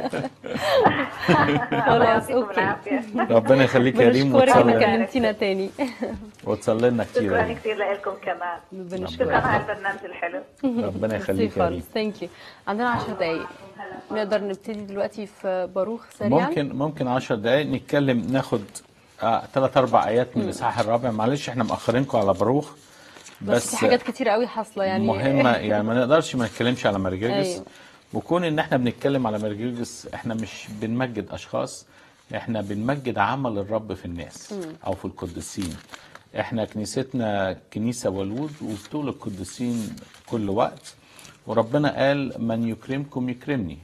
Speaker 5: الله يعطيكم
Speaker 1: أوكي.
Speaker 5: العافية.
Speaker 2: ربنا يخليك يا ريم،
Speaker 1: بنشكرك انك
Speaker 2: وتصلي
Speaker 1: كلمتينا تاني.
Speaker 2: وتصلي لنا كتير يا
Speaker 5: شكرا
Speaker 2: ريم.
Speaker 5: كثير لكم كمان. شكرا
Speaker 1: بنشكرك.
Speaker 5: على البرنامج الحلو.
Speaker 2: ربنا يخليك يا ريم.
Speaker 1: ثانك يو. عندنا عشر دقايق، نقدر نبتدي دلوقتي في باروخ سريعا.
Speaker 2: ممكن ممكن عشر دقايق نتكلم، ناخد ثلاث اربع ايات من الاصحاح الرابع. معلش احنا مأخرينكم على باروخ،
Speaker 1: بس في
Speaker 2: بس
Speaker 1: حاجات كتير قوي حاصله يعني.
Speaker 2: مهمه يعني ما نقدرش ما نتكلمش على مرجرجس.
Speaker 1: أيوة.
Speaker 2: وكون ان احنا بنتكلم على مرجرجس احنا مش بنمجد اشخاص، احنا بنمجد عمل الرب في الناس او في القديسين. احنا كنيستنا كنيسه ولود وبتولد القديسين كل وقت، وربنا قال من يكرمكم يكرمني.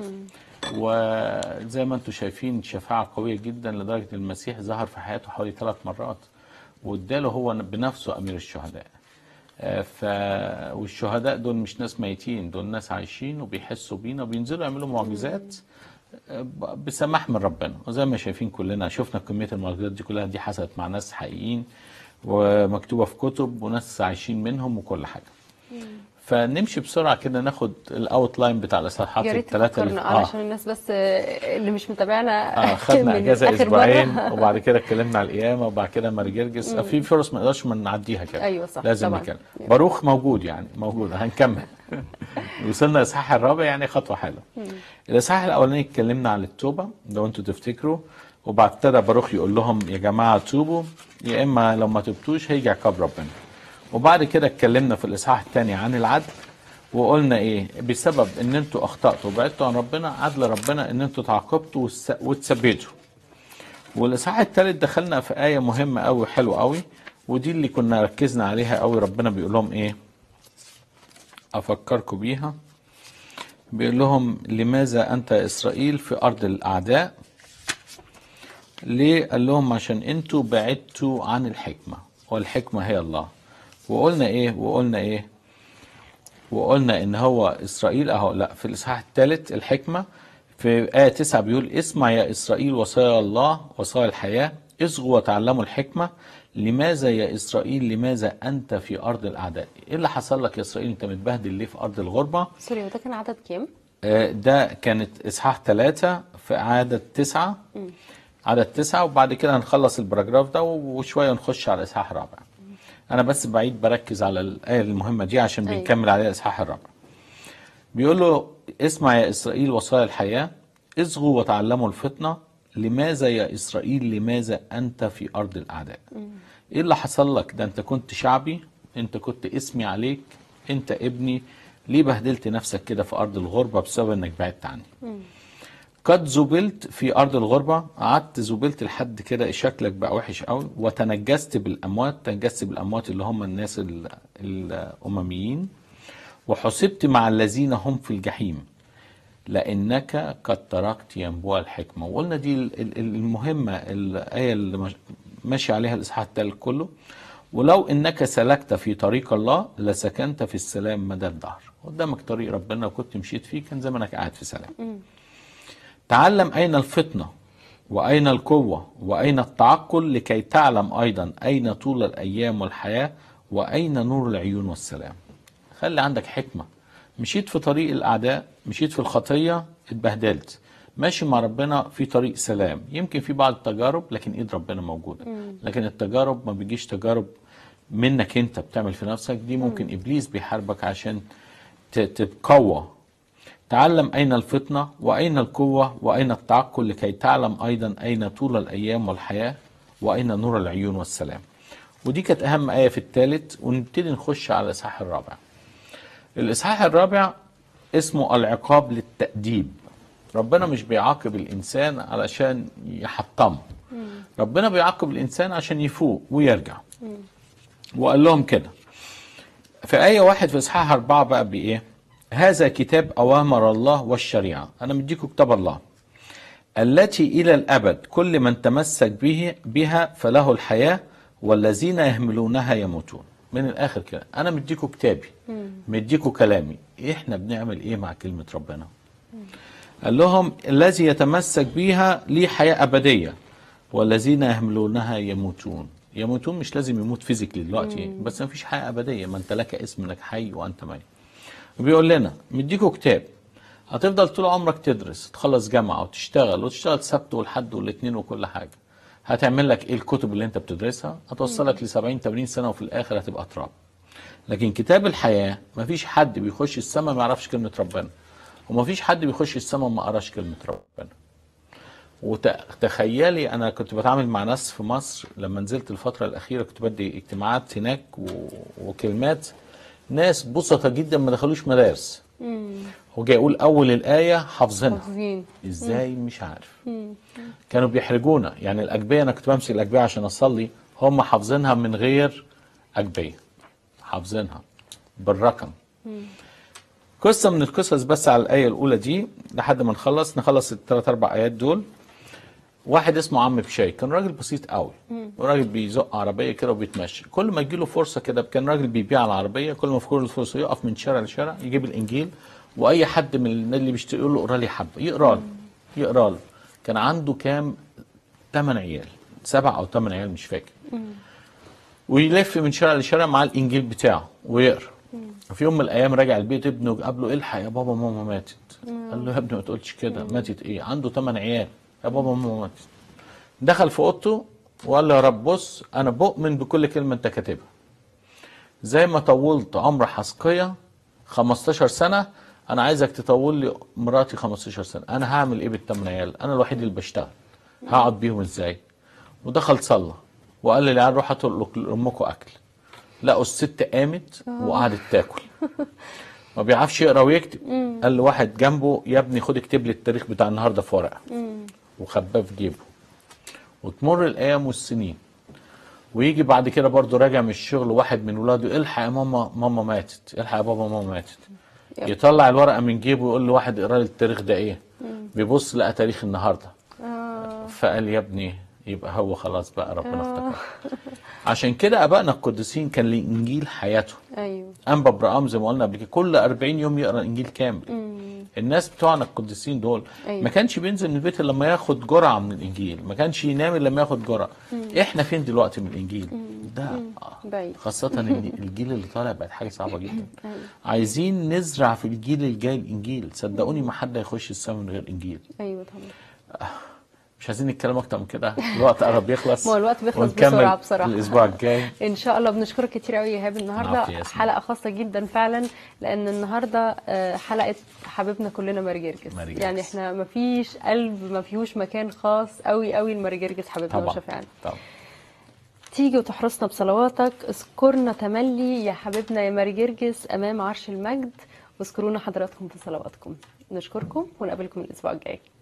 Speaker 2: وزي ما انتم شايفين شفاعه قويه جدا، لدرجه المسيح ظهر في حياته حوالي ثلاث مرات، واداله هو بنفسه امير الشهداء. آه، ف والشهداء دول مش ناس ميتين، دول ناس عايشين وبيحسوا بينا وبينزلوا يعملوا معجزات آه، ب- بسماح من ربنا. وزي ما شايفين كلنا شفنا كميه المعجزات دي كلها، دي حصلت مع ناس حقيقيين ومكتوبه في كتب وناس عايشين منهم وكل حاجه. فنمشي بسرعه كده ناخد الاوت لاين بتاع الاصحاحات
Speaker 1: يا ريت
Speaker 2: الثلاثه اللي
Speaker 1: تفكرنا
Speaker 2: في-
Speaker 1: علشان الناس بس آه، اللي مش متابعنا.
Speaker 2: اه خدنا
Speaker 1: من
Speaker 2: اجازه
Speaker 1: آخر
Speaker 2: اسبوعين
Speaker 1: مرة.
Speaker 2: وبعد كده اتكلمنا على القيامه وبعد كده مرجرجس. آه، في فرص ما نقدرش ما نعديها كده.
Speaker 1: أيوة صح،
Speaker 2: لازم
Speaker 1: طبعاً.
Speaker 2: نتكلم. باروخ موجود يعني موجود، هنكمل. وصلنا الاصحاح الرابع يعني خطوه حلوه. الاصحاح الاولاني اتكلمنا عن التوبه لو انتوا تفتكروا، وبعد ابتدى باروخ يقول لهم يا جماعه توبوا، يا اما لو ما تبتوش هيجي عقاب ربنا. وبعد كده اتكلمنا في الاصحاح الثاني عن العدل، وقلنا ايه بسبب ان انتوا اخطاتوا وبعدتوا عن ربنا، عدل ربنا ان انتوا تعاقبتوا وتس- وتثبتوا. والاصحاح الثالث دخلنا في ايه مهمه قوي حلوه قوي، ودي اللي كنا ركزنا عليها قوي. ربنا بيقول لهم ايه؟ افكركم بيها. بيقول لهم لماذا انت اسرائيل في ارض الاعداء؟ ليه؟ قال لهم عشان انتوا بعدتوا عن الحكمه، والحكمه هي الله. وقلنا ايه؟ وقلنا ايه؟ وقلنا ان هو اسرائيل اهو. لا، في الاصحاح الثالث الحكمه في ايه تسعة بيقول اسمع يا اسرائيل وصايا الله وصايا الحياه، اصغوا وتعلموا الحكمه. لماذا يا اسرائيل لماذا انت في ارض الاعداء؟ ايه اللي حصل لك يا اسرائيل؟ انت متبهدل ليه في ارض الغربه؟
Speaker 1: سوري، وده كان عدد كام؟
Speaker 2: آه، ده كانت اصحاح ثلاثة في عدد تسعة. عدد تسعة، وبعد كده هنخلص البراجراف ده وشويه نخش على الاصحاح الرابع. انا بس بعيد بركز على الايه المهمه دي عشان
Speaker 1: أيوة.
Speaker 2: بنكمل عليها الاصحاح الرابع. بيقول له اسمع يا اسرائيل وصايا الحياه، اصغوا وتعلموا الفطنه. لماذا يا اسرائيل لماذا انت في ارض الاعداء؟ ايه اللي حصل لك؟ ده انت كنت شعبي، انت كنت اسمي عليك، انت ابني، ليه بهدلت نفسك كده في ارض الغربه بسبب انك بعدت عني؟ قد زبلت في ارض الغربه، قعدت زبلت لحد كده شكلك بقى وحش قوي، وتنجست بالاموات، تنجست بالاموات اللي هم الناس ال- الامميين، وحسبت مع الذين هم في الجحيم، لانك قد تركت ينبوع الحكمه. وقلنا دي ال- ال- المهمه الايه اللي مش- ماشي عليها الاصحاح الثالث كله. ولو انك سلكت في طريق الله لسكنت في السلام مدى الدهر. قدامك طريق ربنا وكنت مشيت فيه كان زمانك قاعد في سلام. تعلم اين الفطنة واين القوة واين التعقل لكي تعلم ايضا اين طول الايام والحياة واين نور العيون والسلام. خلي عندك حكمة. مشيت في طريق الاعداء، مشيت في الخطية، اتبهدلت. ماشي مع ربنا في طريق سلام، يمكن في بعض التجارب لكن ايد ربنا موجودة. لكن التجارب ما بيجيش تجارب منك انت بتعمل في نفسك، دي ممكن ابليس بيحاربك عشان تتقوى. تعلم اين الفطنة واين القوة واين التعقل لكي تعلم ايضا اين طول الايام والحياة واين نور العيون والسلام. ودي كانت اهم آية في الثالث. ونبتدي نخش على الاصحاح الرابع. الاصحاح الرابع اسمه العقاب للتأديب. ربنا مش بيعاقب الانسان علشان يحطمه، ربنا بيعاقب الانسان عشان يفوق ويرجع. وقال لهم كده في آية واحد في إصحاح أربعة بقى بإيه؟ هذا كتاب أوامر الله والشريعة. أنا مديكم كتاب الله التي إلى الأبد كل من تمسك به بها فله الحياة والذين يهملونها يموتون. من الآخر كده أنا مديكم كتابي، مديكم كلامي. إحنا بنعمل إيه مع كلمة ربنا؟ قال لهم الذي يتمسك بها ليه حياة أبدية والذين يهملونها يموتون. يموتون مش لازم يموت فيزيكلي دلوقتي، بس ما فيش حياه ابديه. ما انت لك اسم انك حي وانت ميت. وبيقول لنا مديكوا كتاب هتفضل طول عمرك تدرس، تخلص جامعه وتشتغل وتشتغل سبت والحد والاثنين وكل حاجه. هتعمل لك ايه الكتب اللي انت بتدرسها؟ هتوصلك ل سبعين ثمانين سنه وفي الاخر هتبقى تراب. لكن كتاب الحياه ما فيش حد بيخش السماء ما يعرفش كلمه ربنا، وما فيش حد بيخش السماء ما قراش كلمه ربنا. وتخيلي انا كنت بتعامل مع ناس في مصر لما نزلت الفتره الاخيره، كنت بدي اجتماعات هناك و... وكلمات ناس بسطة جدا ما دخلوش مدارس. هو جاي يقول اول الايه حافظينها ازاي مم. مش عارف. مم. كانوا بيحرجونا. يعني الاجبيه انا كنت بمسك الاجبيه عشان اصلي، هم حافظينها من غير اجبيه، حافظينها بالرقم. مم. قصه من القصص بس على الايه الاولى دي لحد ما نخلص نخلص الثلاث اربع ايات دول. واحد اسمه عم بشاي، كان راجل بسيط قوي، وراجل بيزق عربيه كده وبيتمشى. كل ما يجي له فرصه كده، كان راجل بيبيع العربيه، كل ما يفكر له الفرصه يقف من شارع لشارع يجيب الانجيل، واي حد من اللي بيشتري يقول له اقرا لي حبه، يقرا له يقرا له. كان عنده كام؟ ثمان عيال، سبع او ثمان عيال مش فاكر. ويلف من شارع لشارع مع الانجيل بتاعه ويقرا. في يوم من الايام راجع البيت، ابنه قابله الحق يا بابا ماما ماتت. قال له يا ابني ما تقولش كده، ماتت ايه؟ عنده ثمان عيال، يا بابا ماما ماتت. دخل في اوضته وقال له يا رب بص انا بؤمن بكل كلمه انت كاتبها. زي ما طولت عمر حسقية خمستاشر سنه، انا عايزك تطول لي مراتي خمستاشر سنه. انا هعمل ايه بالثمان عيال؟ انا الوحيد اللي بشتغل، هقعد بيهم ازاي؟ ودخل صلى وقال للعيال روحوا هاتوا لامكم اكل. لقوا الست قامت وقعدت تاكل. ما بيعرفش يقرا ويكتب. قال له واحد جنبه يا ابني خد اكتب لي التاريخ بتاع النهارده في ورقه، وخباه في جيبه. وتمر الايام والسنين، ويجي بعد كده برضه راجع من الشغل واحد من ولاده الحق يا ماما ماما ماتت، الحق يا بابا ماما ماتت. يطلع الورقه من جيبه ويقول له واحد اقرا لي التاريخ ده ايه؟ بيبص لقى تاريخ النهارده. فقال يا ابني يبقى هو خلاص بقى ربنا افتكر. عشان كده ابائنا القديسين كان الانجيل حياته. ايوه. انبا ابراهام زي ما قلنا قبل كده كل أربعين يوم يقرا الانجيل كامل. مم. الناس بتوعنا القديسين دول أيوة. ما كانش بينزل من البيت الا لما ياخد جرعه من الانجيل، ما كانش ينام الا لما ياخد جرعه. مم. احنا فين دلوقتي من الانجيل؟ مم. ده مم. خاصه ان الجيل اللي طالع بقت حاجه صعبه جدا. أيوة. عايزين نزرع في الجيل الجاي الانجيل. صدقوني ما حد هيخش السما من غير انجيل. ايوه طبعا. مش عايزين نتكلم اكتر من كده، الوقت قرب يخلص.
Speaker 1: ما الوقت بيخلص بسرعه بصراحه.
Speaker 2: الاسبوع الجاي
Speaker 1: ان شاء الله. بنشكرك كتير قوي يا ايهاب. النهارده حلقه خاصه جدا فعلا، لان النهارده حلقه حبيبنا كلنا ماري جرجس. يعني احنا ما فيش قلب ما فيهوش مكان خاص قوي قوي لماري جرجس حبيبنا وشفيعنا. طبعا تيجي وتحرسنا بصلواتك. اذكرنا تملي يا حبيبنا يا ماري جرجس امام عرش المجد، واذكرونا حضراتكم في صلواتكم. نشكركم ونقابلكم الاسبوع الجاي.